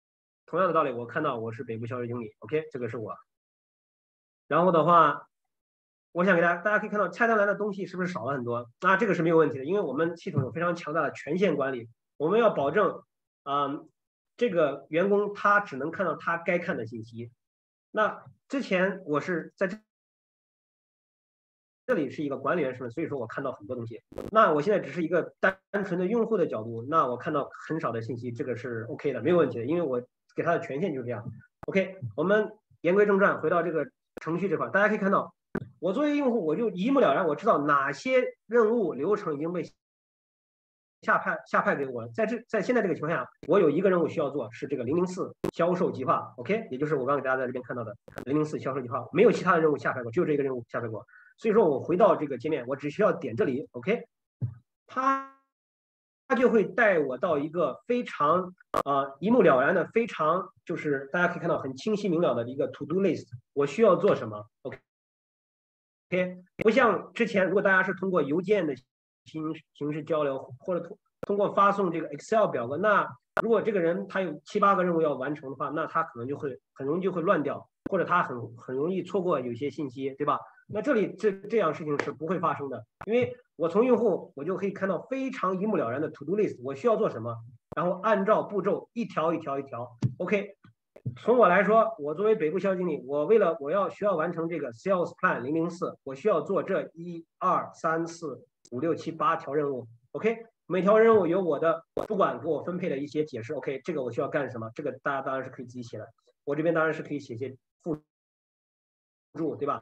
同样的道理，我看到我是北部销售经理 ，OK， 这个是我。然后的话，我想给大家，大家可以看到菜单栏的东西是不是少了很多？那这个是没有问题的，因为我们系统有非常强大的权限管理，我们要保证，嗯，这个员工他只能看到他该看的信息。那之前我是在这。这里是一个管理员身份，所以说我看到很多东西。那我现在只是一个单纯的用户的角度，那我看到很少的信息，这个是 OK 的，没有问题的，因为我给他的权限就是这样。OK， 我们言归正传，回到这个程序这块，大家可以看到，我作为用户，我就一目了然，我知道哪些任务流程已经被下派下派给我了。在这在现在这个情况下，我有一个任务需要做，是这个零零四销售计划 ，OK， 也就是我刚给大家在这边看到的零零四销售计划，没有其他的任务下派过，只有这个任务下派过。所以说我回到这个界面，我只需要点这里 ，OK， 它它就会带我到一个非常啊、呃、一目了然的，非常就是大家可以看到很清晰明了的一个 to do list， 我需要做什么 ，OK， 不像之前如果大家是通过邮件的形形式交流，或者通通过发送这个 Excel 表格，那如果这个人他有七八个任务要完成的话，那他可能就会很容易就会乱掉，或者他很很容易错过有些信息，对吧？那这里这这样事情是不会发生的，因为我从用户我就可以看到非常一目了然的 to do list， 我需要做什么，然后按照步骤一条一条一条 ，OK。从我来说，我作为北部销售经理，我为了我要需要完成这个 Sales Plan 零零四，我需要做这一二三四五六七八条任务 ，OK。每条任务有我的主管给我分配的一些解释 ，OK， 这个我需要干什么？这个大家当然是可以自己写的，我这边当然是可以写些附注，对吧？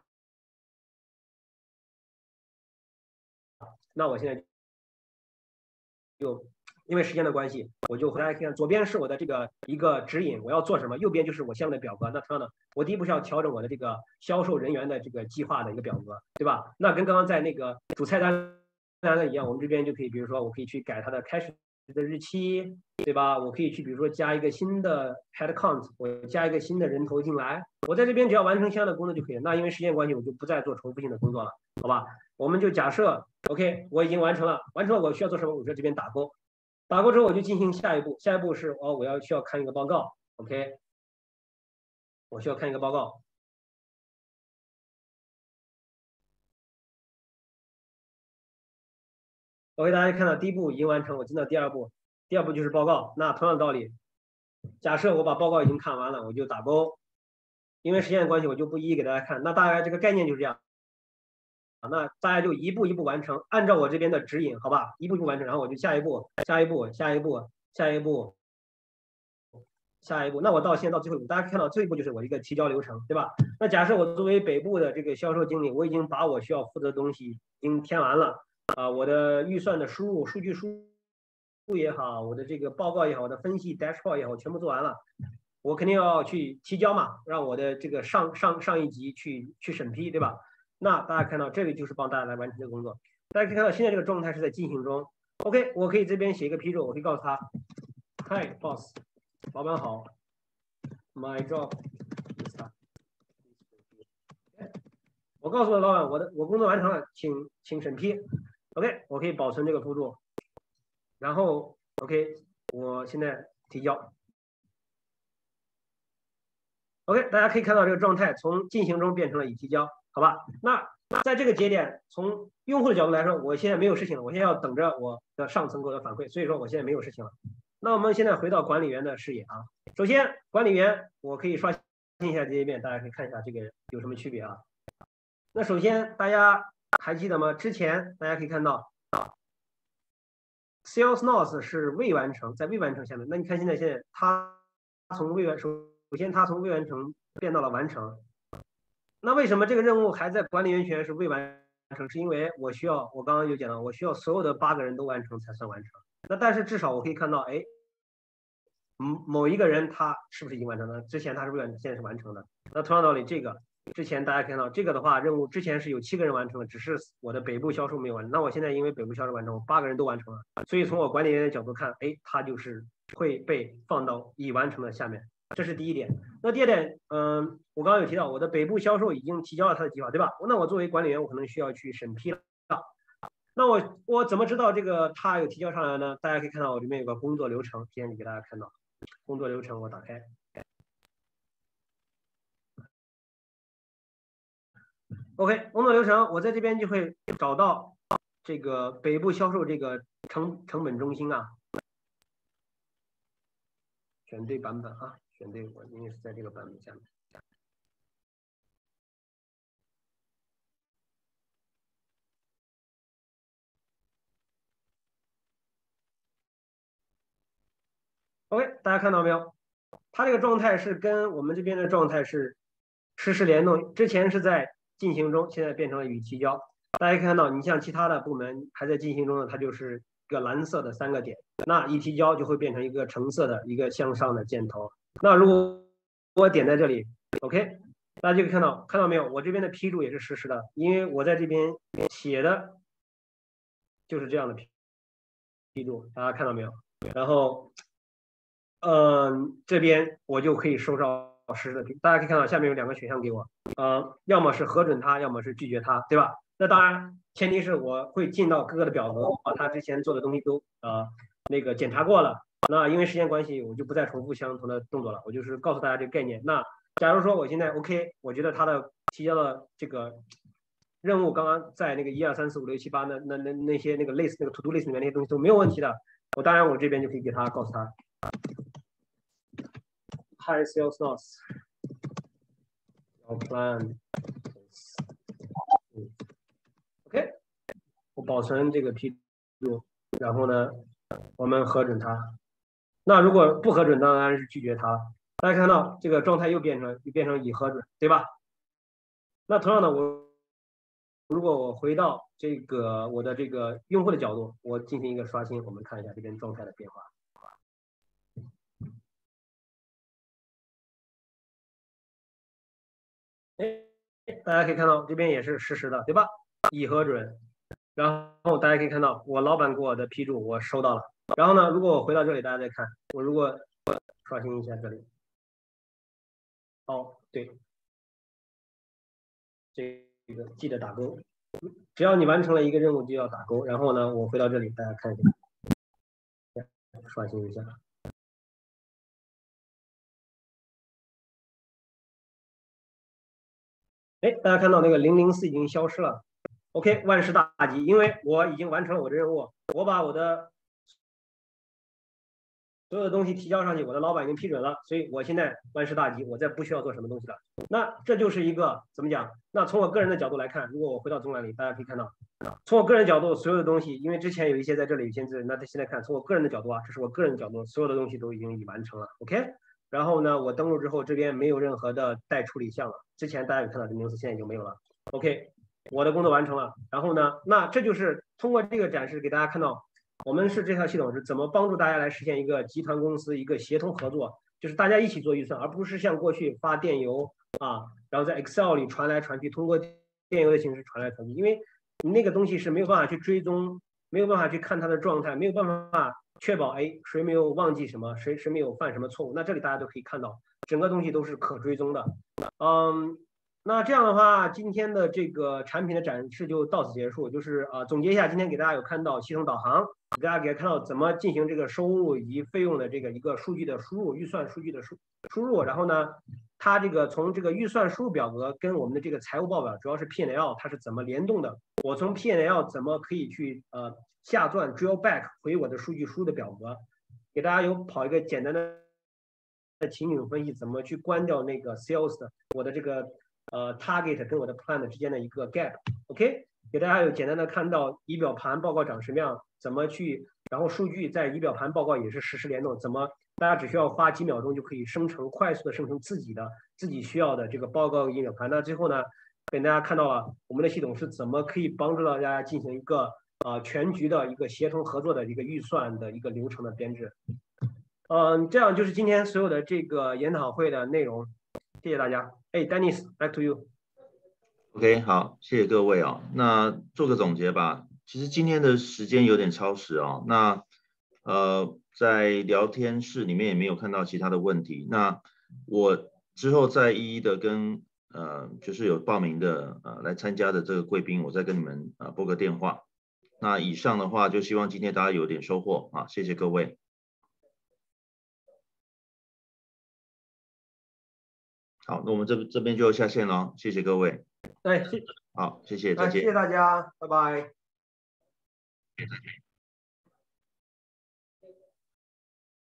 那我现在就因为时间的关系，我就大家看左边是我的这个一个指引，我要做什么；右边就是我下面的表格。那同样的，我第一步是要调整我的这个销售人员的这个计划的一个表格，对吧？那跟刚刚在那个主菜单的一样，我们这边就可以，比如说我可以去改它的开始的日期，对吧？我可以去比如说加一个新的 head count， 我加一个新的人头进来，我在这边只要完成相应的工作就可以了。那因为时间关系，我就不再做重复性的工作了，好吧？我们就假设 OK， 我已经完成了，完成了我需要做什么？我在这边打勾，打勾之后我就进行下一步，下一步是哦，我要需要看一个报告 ，OK， 我需要看一个报告。OK， 大家看到第一步已经完成，我进到第二步，第二步就是报告。那同样的道理，假设我把报告已经看完了，我就打勾。因为时间的关系，我就不一一给大家看。那大概这个概念就是这样。那大家就一步一步完成，按照我这边的指引，好吧，一步一步完成，然后我就下一步，下一步，下一步，下一步，下一步。那我到现在到最后一步，大家看到最后一步就是我一个提交流程，对吧？那假设我作为北部的这个销售经理，我已经把我需要负责的东西已经填完了啊、呃，我的预算的输入、数据输入也好，我的这个报告也好，我的分析 dashboard 也好，全部做完了，我肯定要去提交嘛，让我的这个上上上一级去去审批，对吧？那大家看到这个就是帮大家来完成这个工作。大家可以看到现在这个状态是在进行中。OK， 我可以这边写一个批注，我可以告诉他 ，Hi boss， 老板好 ，My job is done。我告诉我老板，我的我工作完成了，请请审批。OK， 我可以保存这个附注。然后 OK， 我现在提交。OK， 大家可以看到这个状态从进行中变成了已提交。好吧，那在这个节点，从用户的角度来说，我现在没有事情了，我现在要等着我的上层给我的反馈，所以说我现在没有事情了。那我们现在回到管理员的视野啊，首先管理员我可以刷新一下这一面，大家可以看一下这个有什么区别啊。那首先大家还记得吗？之前大家可以看到 ，Sales Notes 是未完成，在未完成下面，那你看现在现在它从未完首先它从未完成变到了完成。那为什么这个任务还在管理员权是未完成？是因为我需要，我刚刚有讲到，我需要所有的八个人都完成才算完成。那但是至少我可以看到，哎，某某一个人他是不是已经完成了？之前他是未完成，现在是完成的。那同样道理，这个之前大家看到这个的话，任务之前是有七个人完成了，只是我的北部销售没有完成。那我现在因为北部销售完成，我八个人都完成了，所以从我管理员的角度看，哎，他就是会被放到已完成的下面。这是第一点。那第二点，嗯，我刚刚有提到，我的北部销售已经提交了他的计划，对吧？那我作为管理员，我可能需要去审批了。那我我怎么知道这个他有提交上来呢？大家可以看到我这边有个工作流程，今天给大家看到工作流程我打开。OK， 工作流程我在这边就会找到这个北部销售这个成成本中心啊，选对版本啊，选对，我应该是在这个版本下面。OK， 大家看到没有？它这个状态是跟我们这边的状态是实时联动，之前是在进行中，现在变成了已提交。大家看到，你像其他的部门还在进行中的，它就是一个蓝色的三个点，那一提交就会变成一个橙色的一个向上的箭头。那如果我点在这里 ，OK， 大家就可以看到，看到没有？我这边的批注也是实时的，因为我在这边写的就是这样的批批注，大家看到没有？然后。嗯，这边我就可以收到实时的批，大家可以看到下面有两个选项给我，呃，要么是核准它，要么是拒绝它，对吧？那当然，前提是我会进到各个的表格，把他之前做的东西都呃那个检查过了。那因为时间关系，我就不再重复相同的动作了，我就是告诉大家这个概念。那假如说我现在 OK， 我觉得他的提交的这个任务刚刚在那个一二三四五六七八那那那那些那个 list 那个 to do list 里面那些东西都没有问题的，我当然我这边就可以给他告诉他。Hi sales notes. Your plan. OK， 我保存这个批注，然后呢，我们核准它。那如果不核准，当然是拒绝它了。大家看到这个状态又变成又变成已核准，对吧？那同样的，我如果我回到这个我的这个用户的角度，我进行一个刷新，我们看一下这边状态的变化。哎，大家可以看到这边也是实时的，对吧？已核准，然后大家可以看到我老板给我的批注我收到了。然后呢，如果我回到这里，大家再看，我如果刷新一下这里，哦，对，这个记得打勾，只要你完成了一个任务就要打勾。然后呢，我回到这里，大家看一下，刷新一下。哎，大家看到那个零零四已经消失了。OK， 万事大吉，因为我已经完成了我的任务，我把我的所有的东西提交上去，我的老板已经批准了，所以我现在万事大吉，我再不需要做什么东西了。那这就是一个怎么讲？那从我个人的角度来看，如果我回到总管理，大家可以看到，从我个人角度，所有的东西，因为之前有一些在这里有限制，那现在看，从我个人的角度啊，这是我个人的角度，所有的东西都已经已完成了 ，OK。然后呢，我登录之后，这边没有任何的待处理项了。之前大家有看到这名词，现在已经没有了 ，OK。我的工作完成了，然后呢，那这就是通过这个展示给大家看到。我们是这套系统是怎么帮助大家来实现一个集团公司一个协同合作，就是大家一起做预算，而不是像过去发电邮啊，然后在 Excel 里传来传去，通过电邮的形式传来传去，因为你那个东西是没有办法去追踪，没有办法去看它的状态，没有办法确保哎谁没有忘记什么，谁谁没有犯什么错误。那这里大家都可以看到，整个东西都是可追踪的，嗯。那这样的话，今天的这个产品的展示就到此结束。就是呃，总结一下，今天给大家有看到系统导航，给大家给看到怎么进行这个收入以及费用的这个一个数据的输入，预算数据的输输入。然后呢，它这个从这个预算输入表格跟我们的这个财务报表，主要是 P and L 它是怎么联动的？我从 P and L 怎么可以去呃下钻 drill back 回我的数据输入的表格？给大家有跑一个简单的情景分析，怎么去关掉那个 sales 的我的这个。呃 target 跟我的 plan 之间的一个 gap，OK， 给大家有简单的看到仪表盘报告长什么样，怎么去，然后数据在仪表盘报告也是实时联动，怎么大家只需要花几秒钟就可以生成，快速的生成自己的自己需要的这个报告仪表盘。那最后呢，给大家看到了我们的系统是怎么可以帮助到大家进行一个呃全局的一个协同合作的一个预算的一个流程的编制。嗯、呃，这样就是今天所有的这个研讨会的内容。谢谢大家。哎 ，Dennis，back to you。OK， 好，谢谢各位哦。那做个总结吧。其实今天的时间有点超时哦。那呃，在聊天室里面也没有看到其他的问题。那我之后再一一的跟呃，就是有报名的呃来参加的这个贵宾，我再跟你们呃拨个电话。那以上的话，就希望今天大家有点收获啊，谢谢各位。 好，那我们这这边就下线了，谢谢各位。 哎，谢， 好，谢谢，再见。 谢谢大家，拜拜。